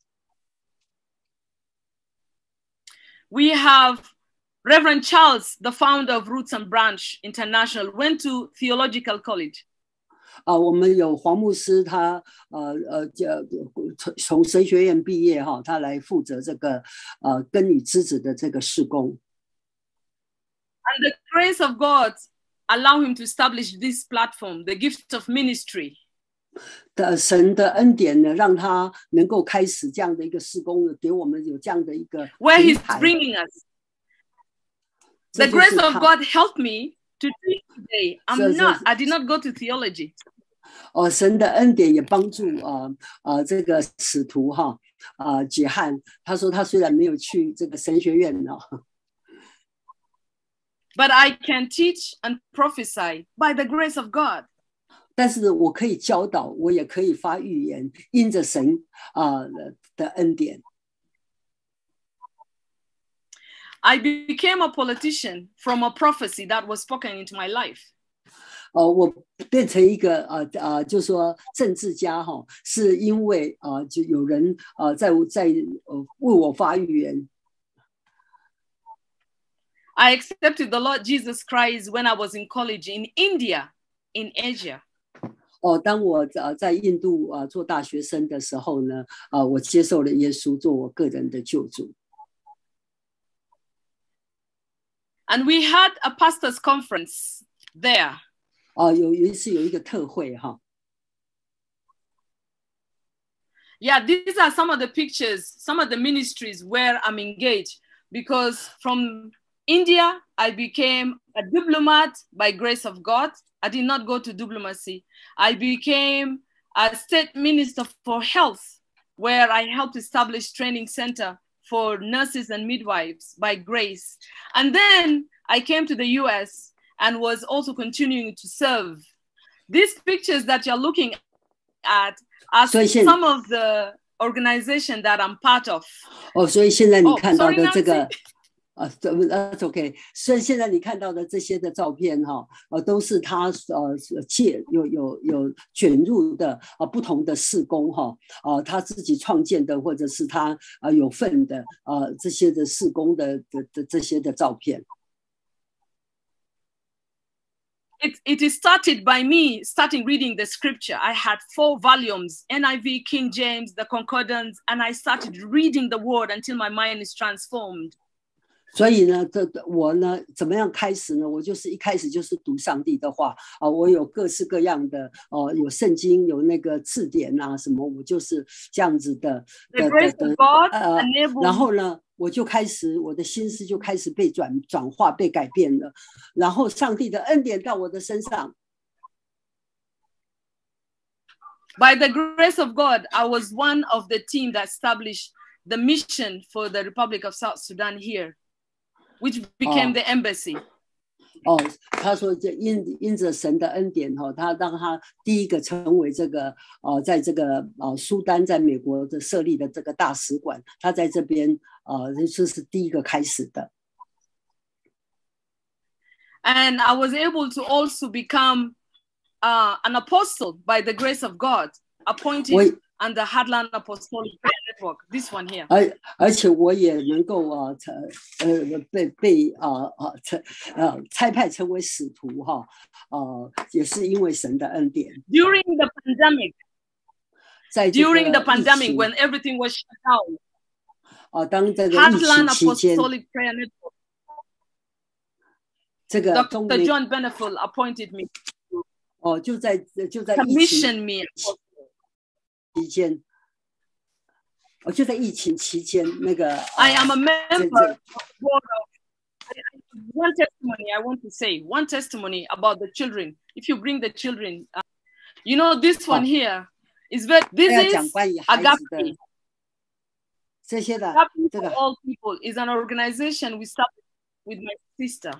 We have Reverend Charles, the founder of Roots and Branch International, went to theological college. 啊、我们有黄牧师他，呃呃这从从神学院毕业哈，他来负责这个呃根与枝子的这个事工。 And the grace of God allow him to establish this platform, the gift of ministry. 的神的恩典呢，让他能够开始这样的一个事工呢，给我们有这样的一个 Where 平 he's 台。 bringing us. 这 The 就是 grace of 他 God helped me to teach today. I'm So- so- not, I did not go to theology. 哦，神的恩典也帮助啊啊、呃、这个使徒哈啊解汉，他说他虽然没有去这个神学院呢、哦， But I can teach and prophesy by the grace of God. 但是我可以教导，我也可以发预言，因着神啊、呃、的恩典。 I became a politician from a prophecy that was spoken into my life. 呃，我变成一个呃呃，就说政治家哈，是因为啊、呃，就有人呃在在呃为我发预言。 I accepted the Lord Jesus Christ when I was in college in India, in Asia. 哦，当我呃在印度啊、呃、做大学生的时候呢，啊、呃，我接受了耶稣做我个人的救主。 And we had a pastor's conference there. 哦，有有一次有一个特会哈。 Yeah, these are some of the pictures, some of the ministries where I'm engaged, because from India, I became a diplomat by grace of God. I did not go to diplomacy. I became a state minister for health, where I helped establish training center for nurses and midwives by grace. And then I came to the U S and was also continuing to serve these pictures that you're looking at are some of the organization that I'm part of. 哦，所以现在你 Oh, 看到 sorry, 的这个 Nancy. 啊，that's OK。所以现在你看到的这些的照片哈，呃，都是他呃借有有有卷入的啊不同的事工哈，啊他自己创建的或者是他啊有份的啊这些的事工的的的这些的照片。 It, it is started by me starting reading the scripture. I had four volumes, N I V, King James, the Concordance, and I started reading the word until my mind is transformed. 所以呢，这我呢，怎么样开始呢？我就是一开始就是读上帝的话啊，我有各式各样的哦、呃，有圣经，有那个字典啊，什么，我就是这样子的的的的呃，然后呢，我就开始我的心思就开始被转转化、被改变了，然后上帝的恩典到我的身上。 By the grace of God, I was one of the team that established the mission for the Republic of South Sudan here, which became the embassy. 哦，他说这因因着神的恩典哈，他让他第一个成为这个呃，在这个呃苏丹在美国的设立的这个大使馆，他在这边呃这是第一个开始的。 And I was able to also become uh, an apostle by the grace of God, appointed under Heartland Apostolic Prayer Network. This one here. 而而且我也能够啊，呃被被啊啊成呃差派成为使徒哈，呃也是因为神的恩典。 During the pandemic. 在 During the pandemic when everything was shut down. 啊，当这个疫情 Heartland 期间。 Apostolic Prayer Network. 这个 Doctor John Beneful appointed me. 哦，就在就在 commission me. 期间，我就在疫情期间那个。 I am a member of the board of. One testimony I want to say. One testimony about the children. If you bring the children, uh, you know this one here is very. This is Agape. 这些的 Agape for all people is an organization we started with my sister.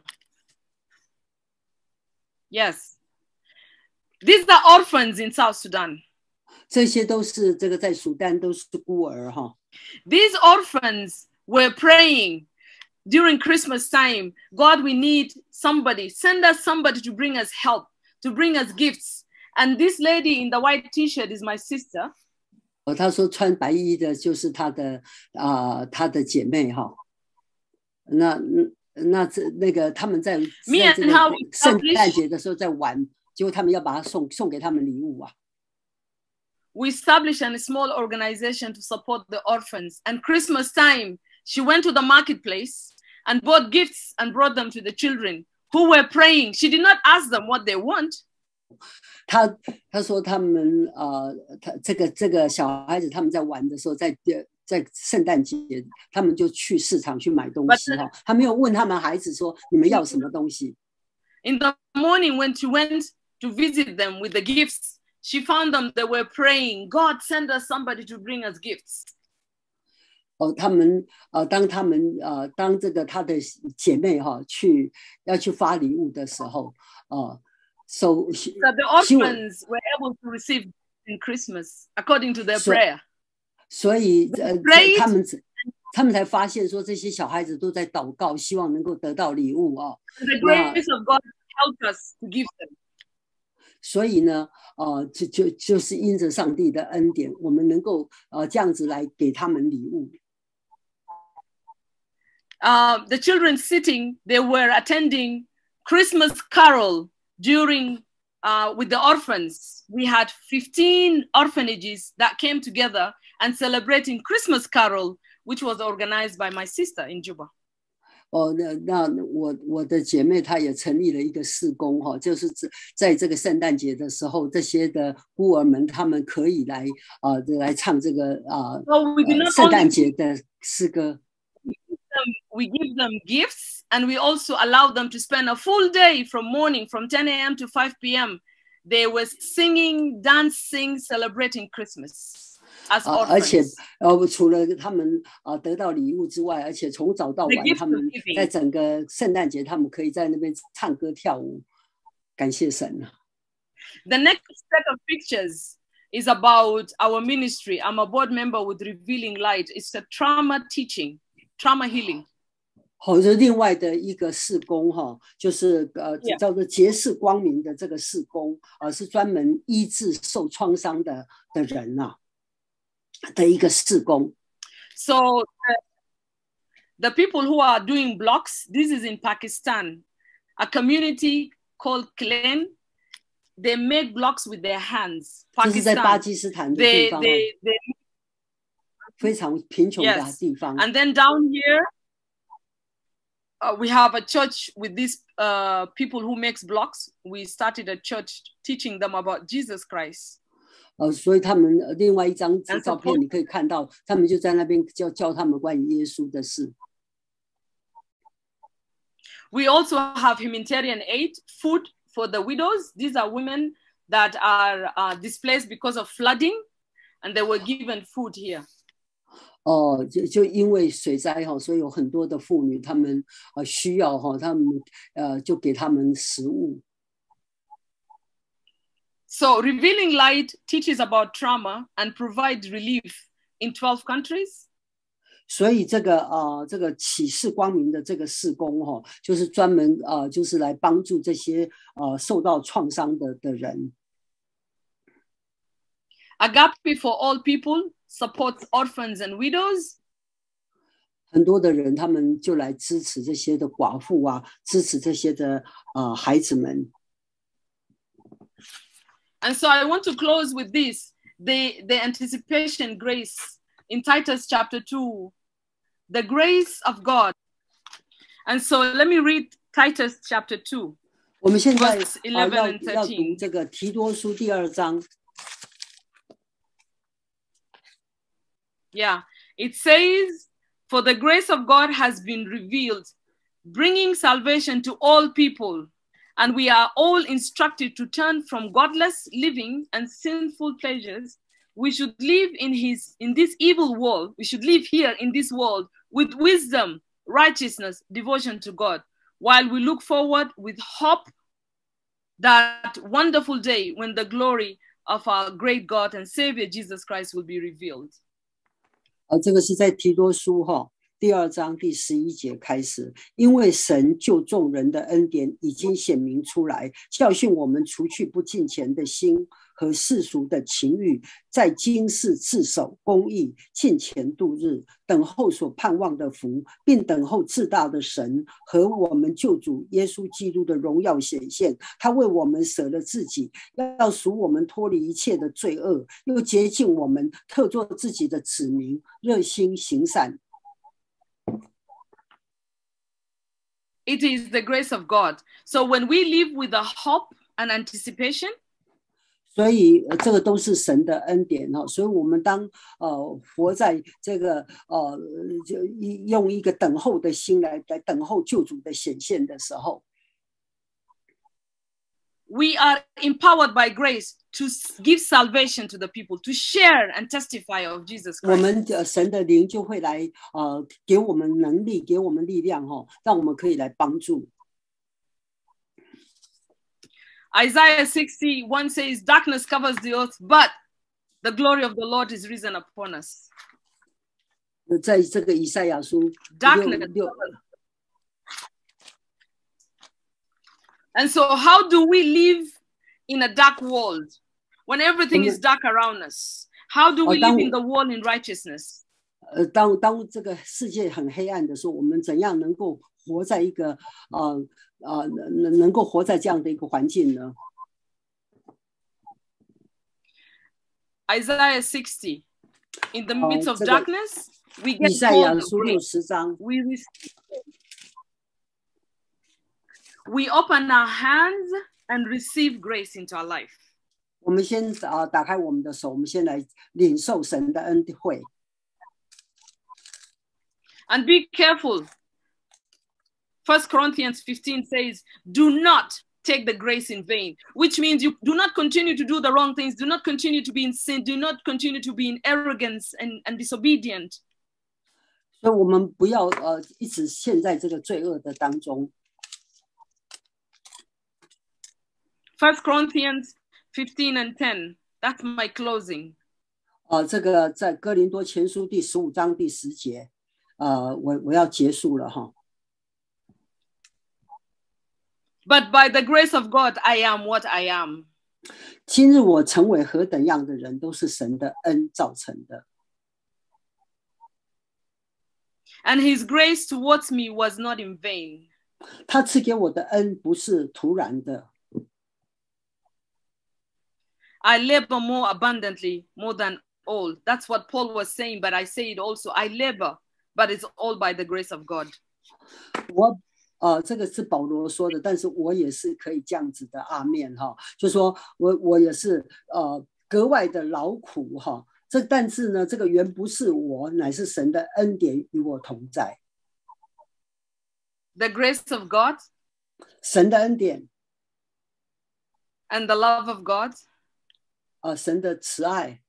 Yes, these are orphans in South Sudan. 这些都是这个在苏丹都是孤儿哈。 These orphans were praying during Christmas time. God, we need somebody. Send us somebody to bring us help, to bring us gifts. And this lady in the white T-shirt is my sister. 哦，她说穿白衣的就是她的啊，她的姐妹哈。那那这那个他们在在这个圣诞节的时候在玩，结果他们要把它送送给他们礼物啊。 We established a small organization to support the orphans. And Christmas time, she went to the marketplace and bought gifts and brought them to the children who were praying. She did not ask them what they want. 他他说他们呃，他这个这个小孩子他们在玩的时候，在在圣诞节，他们就去市场去买东西哈。他没有问他们孩子说你们要什么东西。 In the morning, when she went to visit them with the gifts. She found them, they were praying, God send us somebody to bring us gifts. 哦，他们呃，当他们呃，当这个她的姐妹哈、哦、去要去发礼物的时候，呃 so, so the orphans were able to receive in Christmas according to their prayer. 所以呃，他们他们才发现说这些小孩子都在祷告，希望能够得到礼物啊、哦。 The grace of God helped us to give them. 所以呢，呃，就就就是因着上帝的恩典，我们能够呃这样子来给他们礼物。 Uh, the children sitting, they were attending Christmas carol during uh, with the orphans. We had fifteen orphanages that came together and celebrating Christmas carol, which was organized by my sister in Juba. 哦，那那我我的姐妹她也成立了一个事工哈，就是在这个圣诞节的时候，这些的孤儿们他们可以来啊、呃、来唱这个啊、呃 so 圣诞节的诗歌。 We give them gifts and we also allow them to spend a full day from morning from ten a m to five p m They were singing, dancing, celebrating Christmas. 啊，而且呃，除了他们啊得到礼物之外，而且从早到晚，他们在整个圣诞节，他们可以在那边唱歌跳舞，感谢神啊。 The next set of pictures is about our ministry. I'm a board member with Revealing Light. It's a trauma teaching, trauma healing. 好，这另外的一个事工哈，就是呃 Yeah. 叫做结世光明的这个事工，呃是专门医治受创伤的的人呐、啊、的一个事工。 So uh, the people who are doing blocks, this is in Pakistan, a community called Klen. They make blocks with their hands. 这是在巴 Pakistan. 基斯坦的 They 地方、哦， they they 非常贫穷的 yes. 地方。 And then down here, uh, we have a church with these uh, people who makes blocks. We started a church teaching them about Jesus Christ. 呃，所以他们呃另外一张 And 照片 support- 你可以看到，他们就在那边教教他们关于耶稣的事。 We also have humanitarian aid, food for the widows. These are women that are uh, displaced because of flooding, and they were given food here. 哦，就就因为水灾哈，所以有很多的妇女，她们呃需要哈，她们呃就给他们食物。 So Revealing Light teaches about trauma and provides relief in twelve countries. 所以这个呃这个启示光明的这个事工哈、哦，就是专门呃就是来帮助这些呃受到创伤的的人。 Agape for all people supports orphans and widows. 很多的人他们就来支持这些的寡妇啊，支持这些的呃孩子们。 And so I want to close with this, the, the anticipation grace in Titus chapter two, the grace of God. And so let me read Titus chapter two. 我们现在 Verse 呃 eleven 要 and 要读 thirteen. 这个提多书第二章。 Yeah, it says, for the grace of God has been revealed, bringing salvation to all people. And we are all instructed to turn from godless living and sinful pleasures. We should live in his in this evil world. We should live here in this world with wisdom, righteousness, devotion to God, while we look forward with hope that wonderful day when the glory of our great God and Savior Jesus Christ will be revealed. 呃，这个是在提多书哈、哦、第二章第十一节开始，因为神救众人的恩典已经显明出来，教训我们除去不敬虔的心和世俗的情欲，在今世自守公义，敬虔度日，等候所盼望的福，并等候至大的神和我们救主耶稣基督的荣耀显现。他为我们舍了自己，要赎我们脱离一切的罪恶，又洁净我们，特作自己的子民，热心行善。 It is the grace of God. So when we live with a hope and anticipation, 所以、呃、这个都是神的恩典哈、哦，所以我们当呃活在这个呃就用一个等候的心来来等候救主的显现的时候， we are empowered by grace to give salvation to the people, to share and testify of Jesus 我们 Christ. 的神的灵就会来呃给我们能力，给我们力量哈、哦，让我们可以来帮助。 Isaiah sixty-one says, darkness covers the earth, but the glory of the Lord is risen upon us. 在这个以赛亚书六 Darkness. 六 And so how do we live in a dark world when everything is dark around us? How do we Oh, live that- in the world in righteousness? 呃，当当这个世界很黑暗的时候，我们怎样能够活在一个呃呃能能够活在这样的一个环境呢？ Isaiah sixty, in the midst of 这个 darkness, we 以 get 赛亚 bold 书六 grace. 十章， We receive. We open our hands and receive grace into our life. 我们先啊、呃、打开我们的手，我们先来领受神的恩惠。 And be careful. First Corinthians fifteen says, do not take the grace in vain, which means you do not continue to do the wrong things, do not continue to be in sin, do not continue to be in arrogance and, and disobedient. 所以我们不要呃一直陷在这个罪恶的当中。 First Corinthians fifteen and ten. That's my closing. 呃，这个在哥林多前书第十五章第十节，呃，我我要结束了哈。 But by the grace of God, I am what I am. 今日我成为何等样的人，都是神的恩造成的。 And his grace towards me was not in vain. 他赐给我的恩不是突然的。 I labor more abundantly, more than all. That's what Paul was saying, but I say it also. I labor, but it's all by the grace of God. 我呃，这个是保罗说的，但是我也是可以这样子的，阿面哈，就说我我也是呃格外的劳苦哈。这但是呢，这个原不是我，乃是神的恩典与我同在。 The grace of God, 神的恩典 and the love of God, 呃，神的慈爱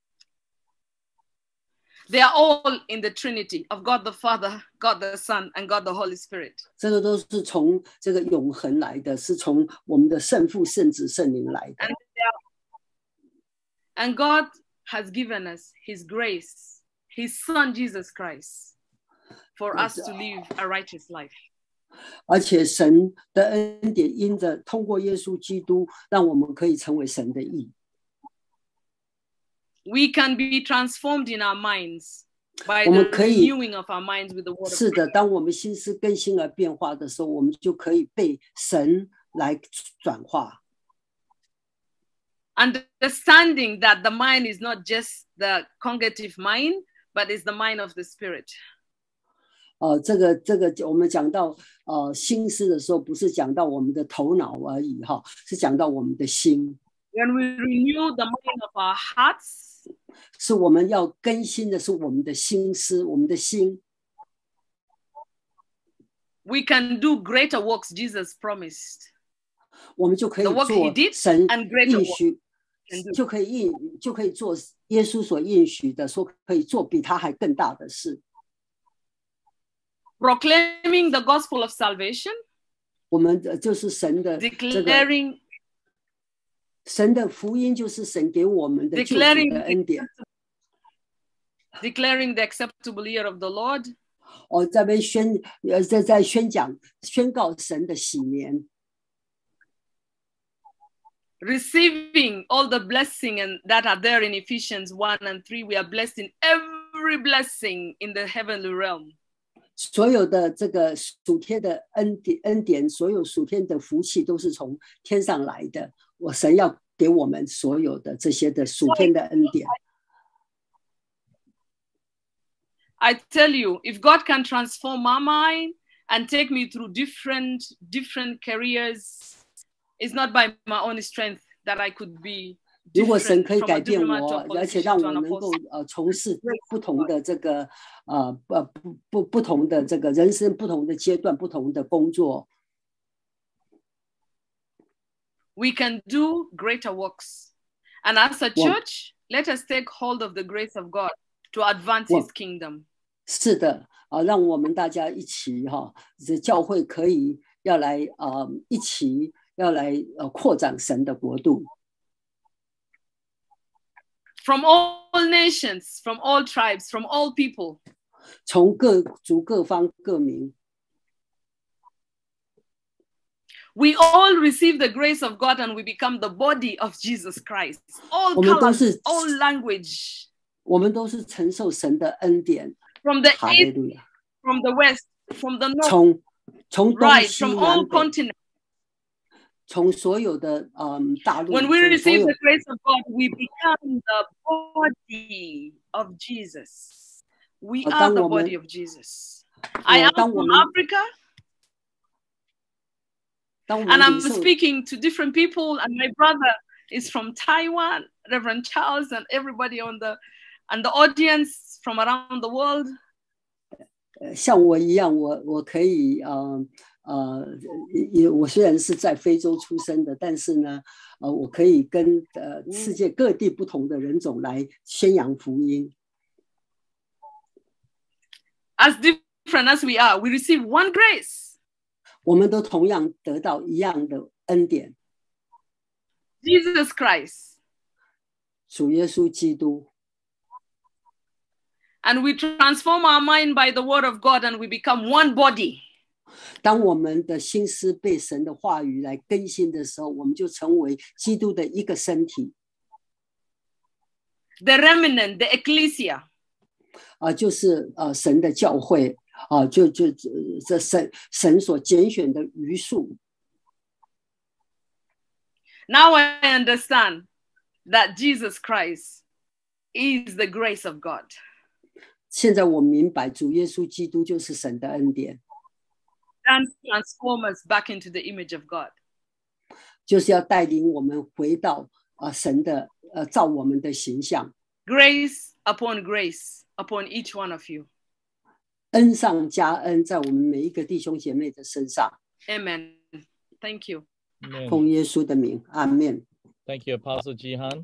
they are all in the Trinity of God the Father, God the Son, and God the Holy Spirit. 这个都是从这个永恒来的，是从我们的圣父、圣子、圣灵来的。 And, and God has given us his grace, his Son Jesus Christ, for us to live a righteous life. 而且神的恩典因着通过耶稣基督，让我们可以成为神的义。 We can be transformed in our minds by 我 the 们可以 renewing of our minds with the word of 是的， God. 当我们心思更新而变化的时候，我们就可以被神来转化。 Understanding that the mind is not just the cognitive mind, but is the mind of the Spirit. 呃，这个这个我们讲到呃心思的时候，不是讲到我们的头脑而已哈，是讲到我们的心。 When we renew the mind of our hearts, 是我们要更新的是我们的心思，我们的心。 we can do greater works Jesus promised. 我们就可以 The work 做 he did 神 and greater 应 work 许 can do. 就可以应就可以做耶稣所应许的，说可以做比他还更大的事。 Proclaiming the gospel of salvation, 我们呃就是神的这个 declaring 神的福音，就是神给我们的救主 declaring 的恩典。 declaring the acceptable year of the Lord, 哦，在被宣呃在在宣讲宣告神的喜年。 receiving all the blessing and that are there in Ephesians one and three. We are blessed in every blessing in the heavenly realm. 所有的这个属天的恩典恩典，所有属天的福气都是从天上来的。我神要给我们所有的这些的属天的恩典。 I tell you, if God can transform my mind and take me through different different careers, it's not by my own strength that I could be 如果神 different 可以 from 改 a 变 diplomat to 我， a 而且 politician 让 to 我 an 能够 apostle. 呃从事不同的这个呃不不不不同的这个人生不同的阶段不同的工作， We can do greater works. And as a church, let us take hold of the grace of God to advance his kingdom. 是的啊，让我们大家一起哈，这教会可以要来啊、呃、一起要来呃扩展神的国度。 From all nations, from all tribes, from all people. 从各族各方各民， We all receive the grace of God and we become the body of Jesus Christ. All 我们都 colors, 是 all language. 我们都是承受神的恩典。 From the 哈利 east, 路亚！ from the west, from the north, 从从东 right, 西 from 南 all 北， continents. 从所有的嗯大陆， When we 从所 receive 有 the grace of God, we become the body of Jesus. We 呃 are 当 the 我们 body of Jesus. I 呃 am 当我 from 们 Africa 当我 and 们 I'm 领受 speaking to different people, and my brother is from Taiwan, Reverend Charles, and everybody on the and the audience from around the world. 呃像我一样，我我可以呃呃也我虽然是在非洲出生的，但是呢呃我可以跟呃世界各地不同的人种来宣扬福音。 As different as we are, we receive one grace. 我们都同样得到一样的恩典。 Jesus Christ. 主耶稣基督。 And we transform our mind by the word of God and we become one body. 当我们的心思被神的话语来更新的时候，我们就成为基督的一个身体。 The remnant, the ecclesia. 啊，就是呃神的教会啊，就就这神神所拣选的余数。 Now I understand that Jesus Christ is the grace of God. 现在我明白，主耶稣基督就是神的恩典。 And transform us back into the image of God. 就是要带领我们回到啊神的呃照我们的形象。 Grace upon grace upon each one of you. 恩上加恩，在我们每一个弟兄姐妹的身上。 Amen. Thank you. 奉耶稣的名，阿们。 Thank you, Apostle Jihan,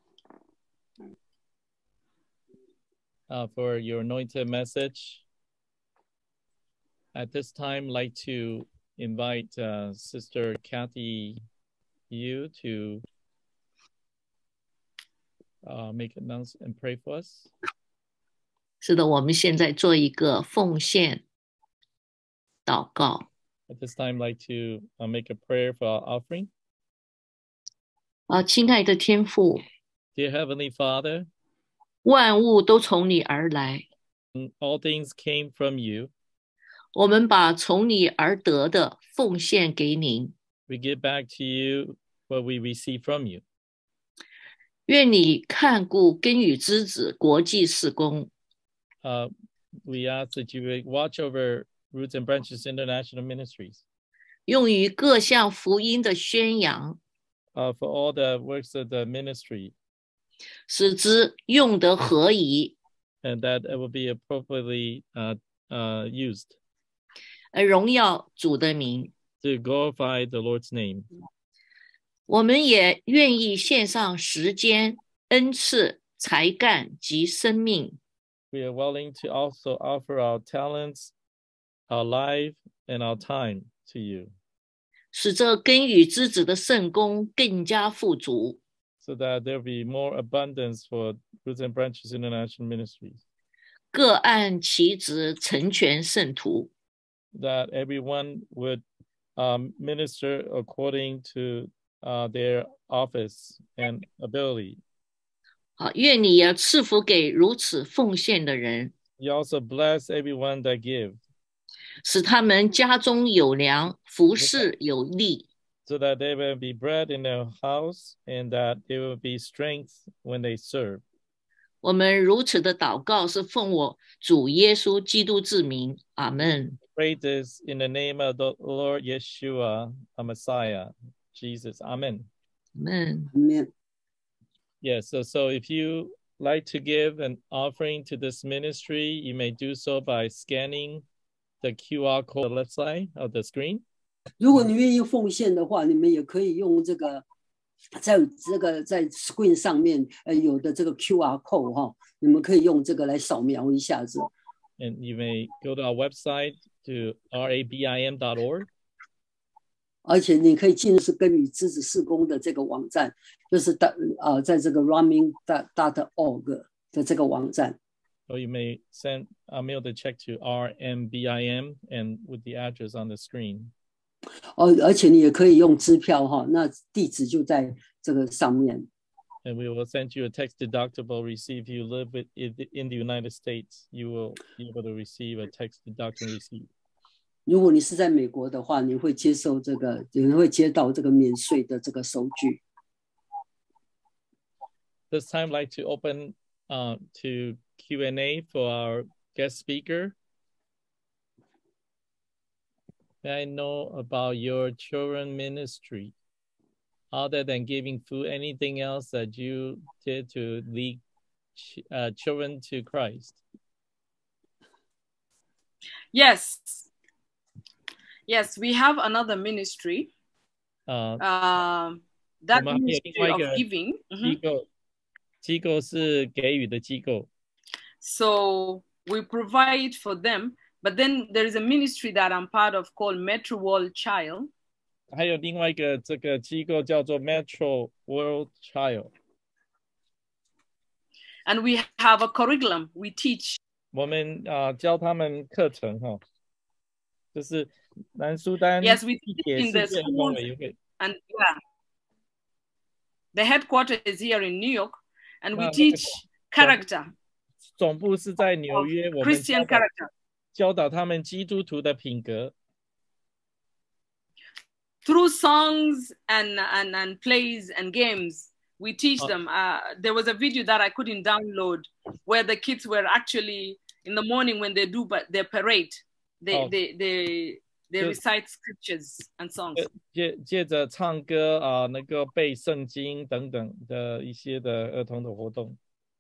uh, for your anointed message. At this time, I'd like to invite uh, Sister Kathy Yu to uh, make an announcement and pray for us. 是的，我们现在做一个奉献祷告。 At this time, I'd like to uh, make a prayer for our offering. 啊，亲爱的天父， Dear Heavenly Father, 万物都从你而来， all things came from you. 我们把从你而得的奉献给您。 We give back to you what we receive from you. 愿你看顾耕耘之子国际事工。 Uh, we ask that you would watch over Roots and Branches International Ministries. 用于各项福音的宣扬。 Uh, for all the works of the ministry. 使之用得合宜。 And that it will be appropriately uh, uh, used. 而荣耀主的名。 To glorify the Lord's name. 我们也愿意献上时间、恩赐、才干及生命。 We are willing to also offer our talents, our life, and our time to you. 使这耕耘之子的圣工更加富足。 So that there will be more abundance for Roots and Branches International Ministries. 各按其职成全圣徒。 That everyone would um, minister according to uh, their office and ability. 好，愿你也赐福给如此奉献的人。 You also bless everyone that give. 使他们家中有粮，服事有力。 So that there will be bread in their house and that there will be strength when they serve. 我们如此的祷告是奉我主耶稣基督之名，阿们。 Pray this in the name of the Lord Yeshua, a Messiah, Jesus. Amen. Amen. Amen. Yes, so, so if you like to give an offering to this ministry, you may do so by scanning the Q R code on the left side of the screen. 如果你愿意奉献的话，你们也可以用这个，在这个在 screen 上面呃有的这个 Q R code 哈，你们可以用这个来扫描一下子。 And you may go to our website to r a b i m dot org. 而且你可以进入是耕耘之子事工的这个网站，就是的呃在这个 raming dot org 的这个网站。 Or you may send a mail the check to R M B I M and with the address on the screen. 哦，而且你也可以用支票哈，那地址就在这个上面。 And we will send you a tax deductible receipt. If you live with, in the United States, you will be able to receive a tax deduction receipt. 如果你是在美国的话，你会接受这个，你会接到这个免税的这个收据。 This time, I'd like to open uh, to Q and A for our guest speaker. May I know about your children ministry? Other than giving food, anything else that you did to lead ch uh, children to Christ? Yes. Yes, we have another ministry. Uh, uh, that ministry of giving. Mm-hmm. 机构是给予的机构. So we provide for them, but then there is a ministry that I'm part of called Metro World Child. 还有另外一个这个机构叫做 Metro World Child. And we have a curriculum we teach. 我们啊、呃、教他们课程哈、哦，就是南苏丹 Yes, we 地 teach 铁 in 世 the 界儿童 schools 委员会。 and yeah. The headquarters is here in New York, and we 那那个 teach 总 character, 总部是在纽约，我们 Christian 教导 character. 教导他们基督徒的品格。 Through songs and, and, and plays and games, we teach Oh. them. Uh, there was a video that I couldn't download where the kids were actually in the morning when they do but their parade, they Oh. they they they Just- recite scriptures and songs. 借借着唱歌啊、那个背圣经等等的一些的儿童的活动。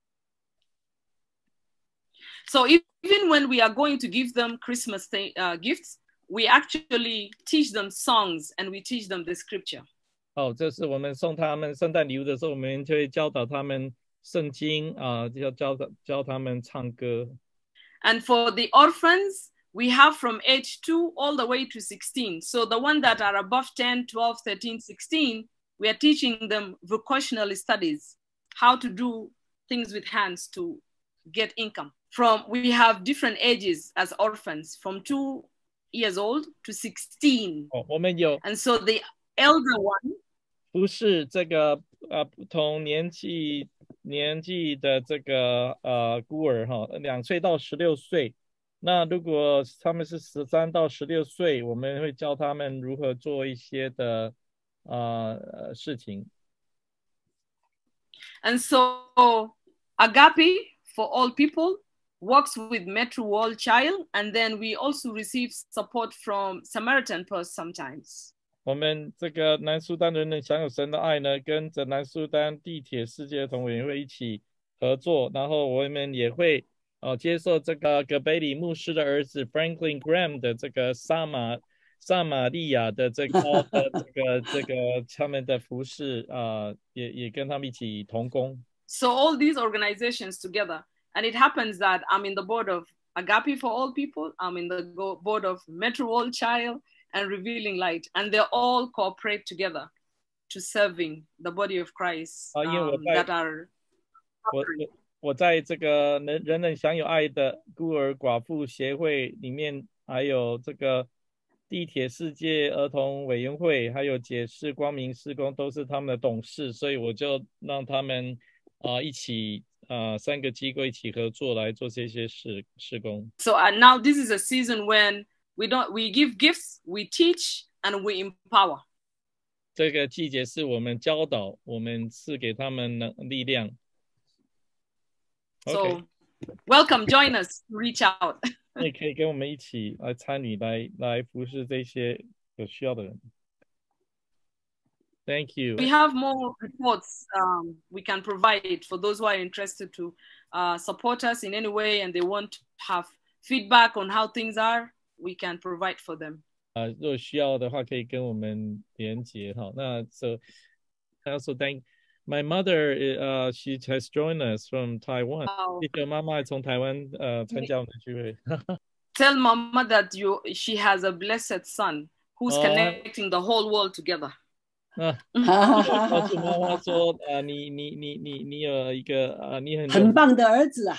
So even when we are going to give them Christmas th- uh, gifts, we actually teach them songs and we teach them the scripture. 哦，这是我们送他们圣诞礼物的时候，我们就会教导他们圣经啊，要教导教他们唱歌。 And for the orphans, we have from age two all the way to sixteen. So the one that are above ten, twelve, thirteen, sixteen, we are teaching them vocational studies, how to do things with hands to get income. From we have different ages as orphans, from two years old to sixteen. 哦，我们有 And so the elder one, 不是这个呃不同年纪年纪的这个呃孤儿哈，两岁到十六岁。那如果他们是十三到十六岁，我们会教他们如何做一些的呃呃事情。 and so Agape for all people works with Metro World Child, and then we also receive support from Samaritan Purse sometimes. 我们这个南苏丹人人享有神的爱呢，跟着南苏丹地铁世界儿童委员会一起合作，然后我们也会呃接受这个葛贝里牧师的儿子 Franklin Graham 的这个撒玛撒玛利亚的这个呃这个这个他们的服饰啊、呃，也也跟他们一起同工。 So all these organizations together, and it happens that I'm in the board of Agape for All People, I'm in the go- board of Metro World Child and Revealing Light, and they all cooperate together to serving the body of Christ Ah, yeah, um, well, that are 我我我在这个人人人享有爱的孤儿寡妇协会里面，还有这个地铁世界儿童委员会，还有解释光明事工，都是他们的董事，所以我就让他们啊、呃、一起啊、呃、三个机构一起合作来做这些事事工。 so. Uh, now this is a season when we don't we give gifts, we teach, and we empower. 这个季节是我们教导，我们赐给他们能力量。 So OK， welcome, join us, reach out. 你也可以跟我们一起来参与，来来服侍这些有需要的人。Thank you. We have more reports um, we can provide for those who are interested to uh, support us in any way and they want to have feedback on how things are, we can provide for them. 啊、如果需要的话，可以跟我们连接哈。那 so I also thank my mother. Uh, she has joined us from Taiwan. Wow. 谢谢妈妈从台湾呃参加我们的聚会。 Tell Mama that you she has a blessed son who's Oh. connecting the whole world together. 啊，告诉妈妈说，呃，你你你你你有一个呃，你很很棒的儿子啊，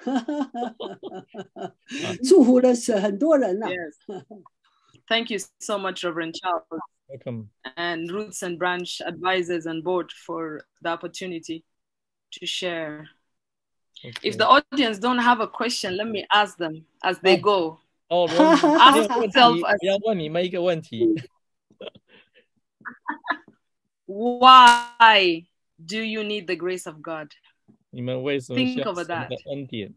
祝福了是很多人呐、啊。 Yes. Thank you so much, Reverend Charles, welcome. and Roots and Branch advisors and board for the opportunity to share. Okay. If the audience don't have a question, let me ask them as they go. 哦，我我 Ask 有问题， yourself 我要问你们一个问题。 Why do you need the grace of God? 你们为什么需 Think 要 of 神的 that. 恩典？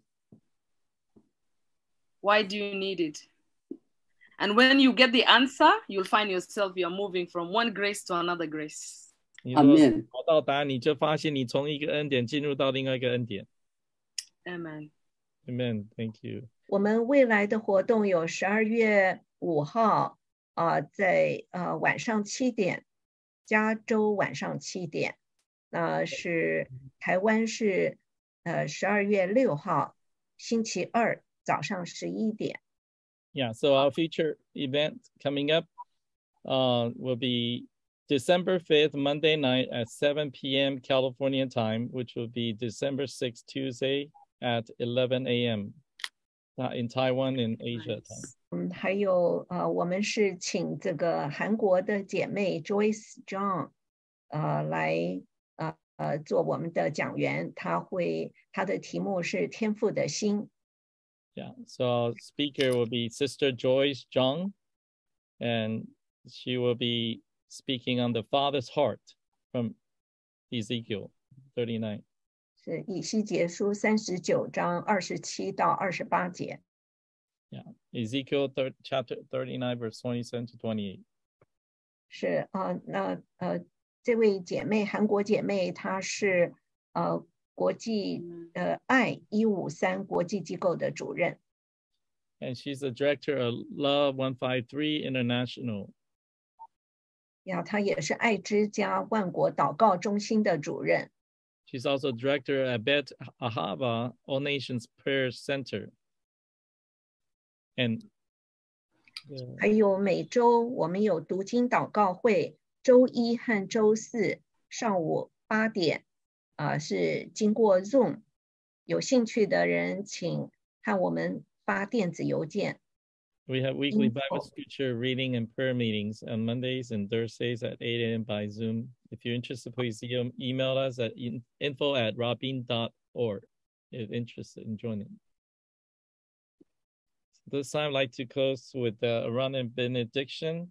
Why do you need it? And when you get the answer, you'll find yourself you're moving from one grace to another grace. 你说 Amen 找到答案，你就发现你从一个恩典进入到另外一个恩典。 Amen. Amen. Thank you. 我们未来的活动有十二月五号啊、呃，在呃晚上七点，加州晚上七点，那是台湾是呃十二月六号星期二早上十一点。 Yeah. So our future event coming up uh, will be December fifth, Monday night at seven p.m. California time, which will be December sixth, Tuesday at eleven a.m. in Taiwan and Asia time. 嗯，还有呃，我们是请这个韩国的姐妹 Joyce John， 呃，来呃呃做我们的讲员，她会她的题目是天父的心。 Yeah, so speaker will be Sister Joyce Jung, and she will be speaking on the Father's heart from Ezekiel thirty-nine. 是以西结书三十九章二十七到二十八节。 Yeah, Ezekiel third, chapter thirty-nine, verse twenty-seven to twenty-eight. 是啊、呃，那呃，这位姐妹，韩国姐妹，她是呃国际呃爱一五三国际机构的主任。 And she's the director of Love one fifty-three International. 呀，她也是爱之家万国祷告中心的主任。 She's also director at Bet Ahava All Nations Prayer Center. And 还有每周我们有读经祷告会，周一和周四上午八点，啊、呃，是经过 Zoom， 有兴趣的人请和我们发电子邮件。 We have weekly Bible scripture reading and prayer meetings on Mondays and Thursdays at eight a.m. by Zoom. If you're interested, please email us at info at robin dot org if interested in joining. This time, I'd like to close with uh, a run and benediction.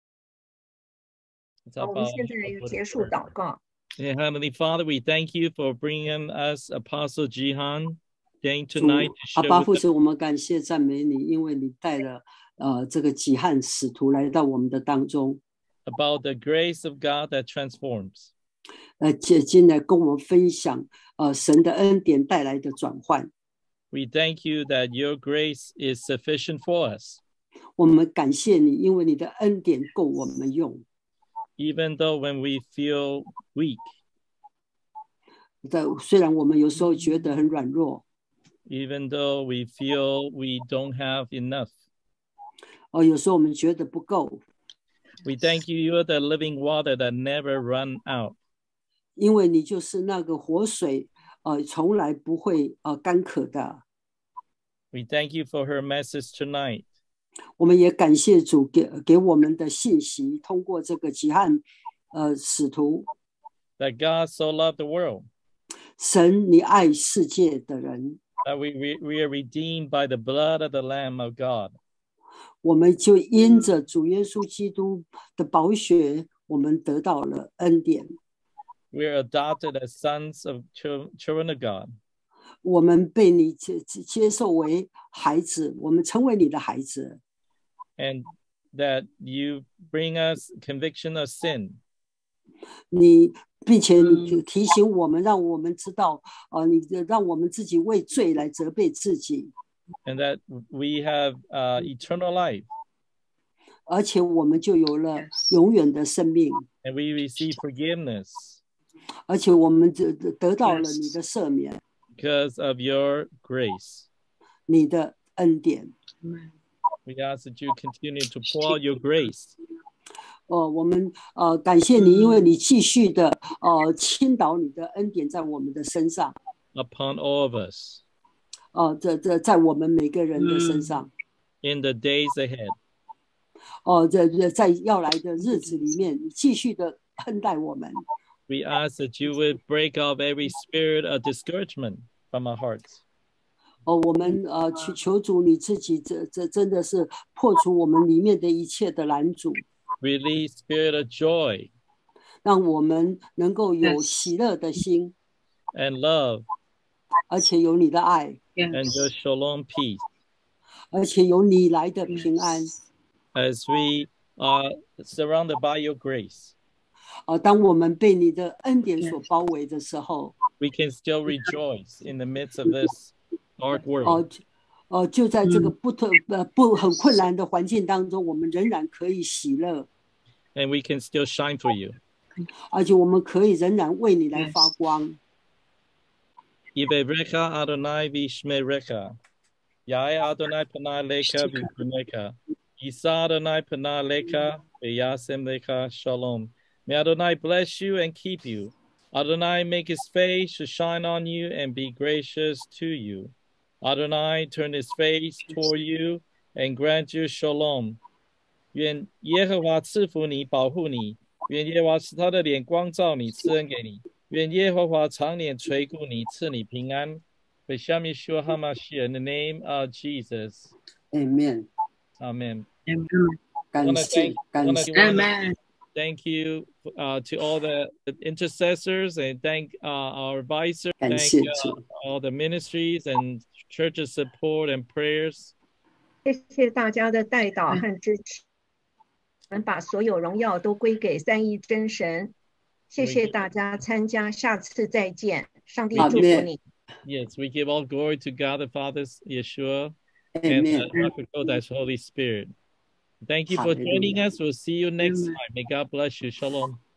我们现在结束祷告。 Yeah, Heavenly Father, we thank you for bringing us Apostle Jihan Dang tonight. 阿爸父神，我们感谢赞美你，因为你带了呃这个己汉使徒来到我们的当中。 About the grace of God that transforms. 呃，进进来跟我们分享呃神的恩典带来的转换。 We thank you that your grace is sufficient for us. 我们感谢你，因为你的恩典够我们用。 Even though when we feel weak. 虽然我们有时候觉得很软弱。 Even though we feel we don't have enough. 哦，有时候我们觉得不够。 We thank you, you are the living water that never run out. 因为你就是那个活水，呃，从来不会呃干渴的。 We thank you for her message tonight. 我们也感谢主给给我们的信息，通过这个己汉呃使徒。 That God so loved the world. 神，你爱世界的人。 That we, we, we are redeemed by the blood of the Lamb of God. 我们就因着主耶稣基督的宝血，我们得到了恩典。 We are adopted as sons of children of God. 我们被你接接受为孩子，我们成为你的孩子。 And that you bring us conviction of sin. 你。并且你提醒我们，让我们知道，呃，你让我们自己为罪来责备自己。 And that we have uh, eternal life. 而且我们就有了永远的生命。 And we receive forgiveness. 而且我们得到了你的赦免。 Because of your grace. 你的恩典。 We ask that you continue to pour out your grace. 哦，我们呃感谢你，因为你继续的呃倾倒你的恩典在我们的身上。 Upon all of us. 哦，这这在我们每个人的身上。 In the days ahead. 哦，这这在要来的日子里面，你继续的恩待我们。 We ask that you would break off every spirit of discouragement from our hearts. 哦，我们呃求求主你自己，这这真的是破除我们里面的一切的拦阻。 Release spirit of joy. 让我们能够有喜乐的心 and love. 而且有你的爱 and your shalom peace. 而且有你来的平安 As we are surrounded by your grace. 呃，当我们被你的恩典所包围的时候 we can still rejoice in the midst of this dark world. 哦呃，就在这个不特呃不很困难的环境当中，我们仍然可以喜乐。 And we can still shine for you. 而且我们可以仍然为你来发光。 Iberecha Adonai v'shmerecha. Yae Adonai panai lecha v'punecha. Yisa Adonai panai lecha v'yasem lecha shalom. May Adonai bless you and keep you. Adonai make his face to shine on you and be gracious to you. Adonai turn his face toward you and grant you shalom. 愿耶和华赐福你，保护你。愿耶和华使他的脸光照你，赐恩给你。愿耶和华长脸垂顾你，赐你平安。B'Shem Yeshua HaMashiach, in the name of Jesus. Amen. Amen. Amen. 感 Wanna 谢 thank- 感 wanna- 谢 Amen. Thank you uh, to all the intercessors and thank uh, our advisor. 感 Thank 谢 uh, 主， all the ministries and churches support and prayers. 谢谢大家的带导和支持，我们把所有荣耀都归给三一真神。谢谢大家参加，下次再见。上帝祝福 Amen. 你。 Yes, we give all glory to God the Father, Yeshua, and Amen. the Kodesh Holy Spirit. Thank you for Hallelujah. joining us. We'll see you next Amen. time. May God bless you. Shalom.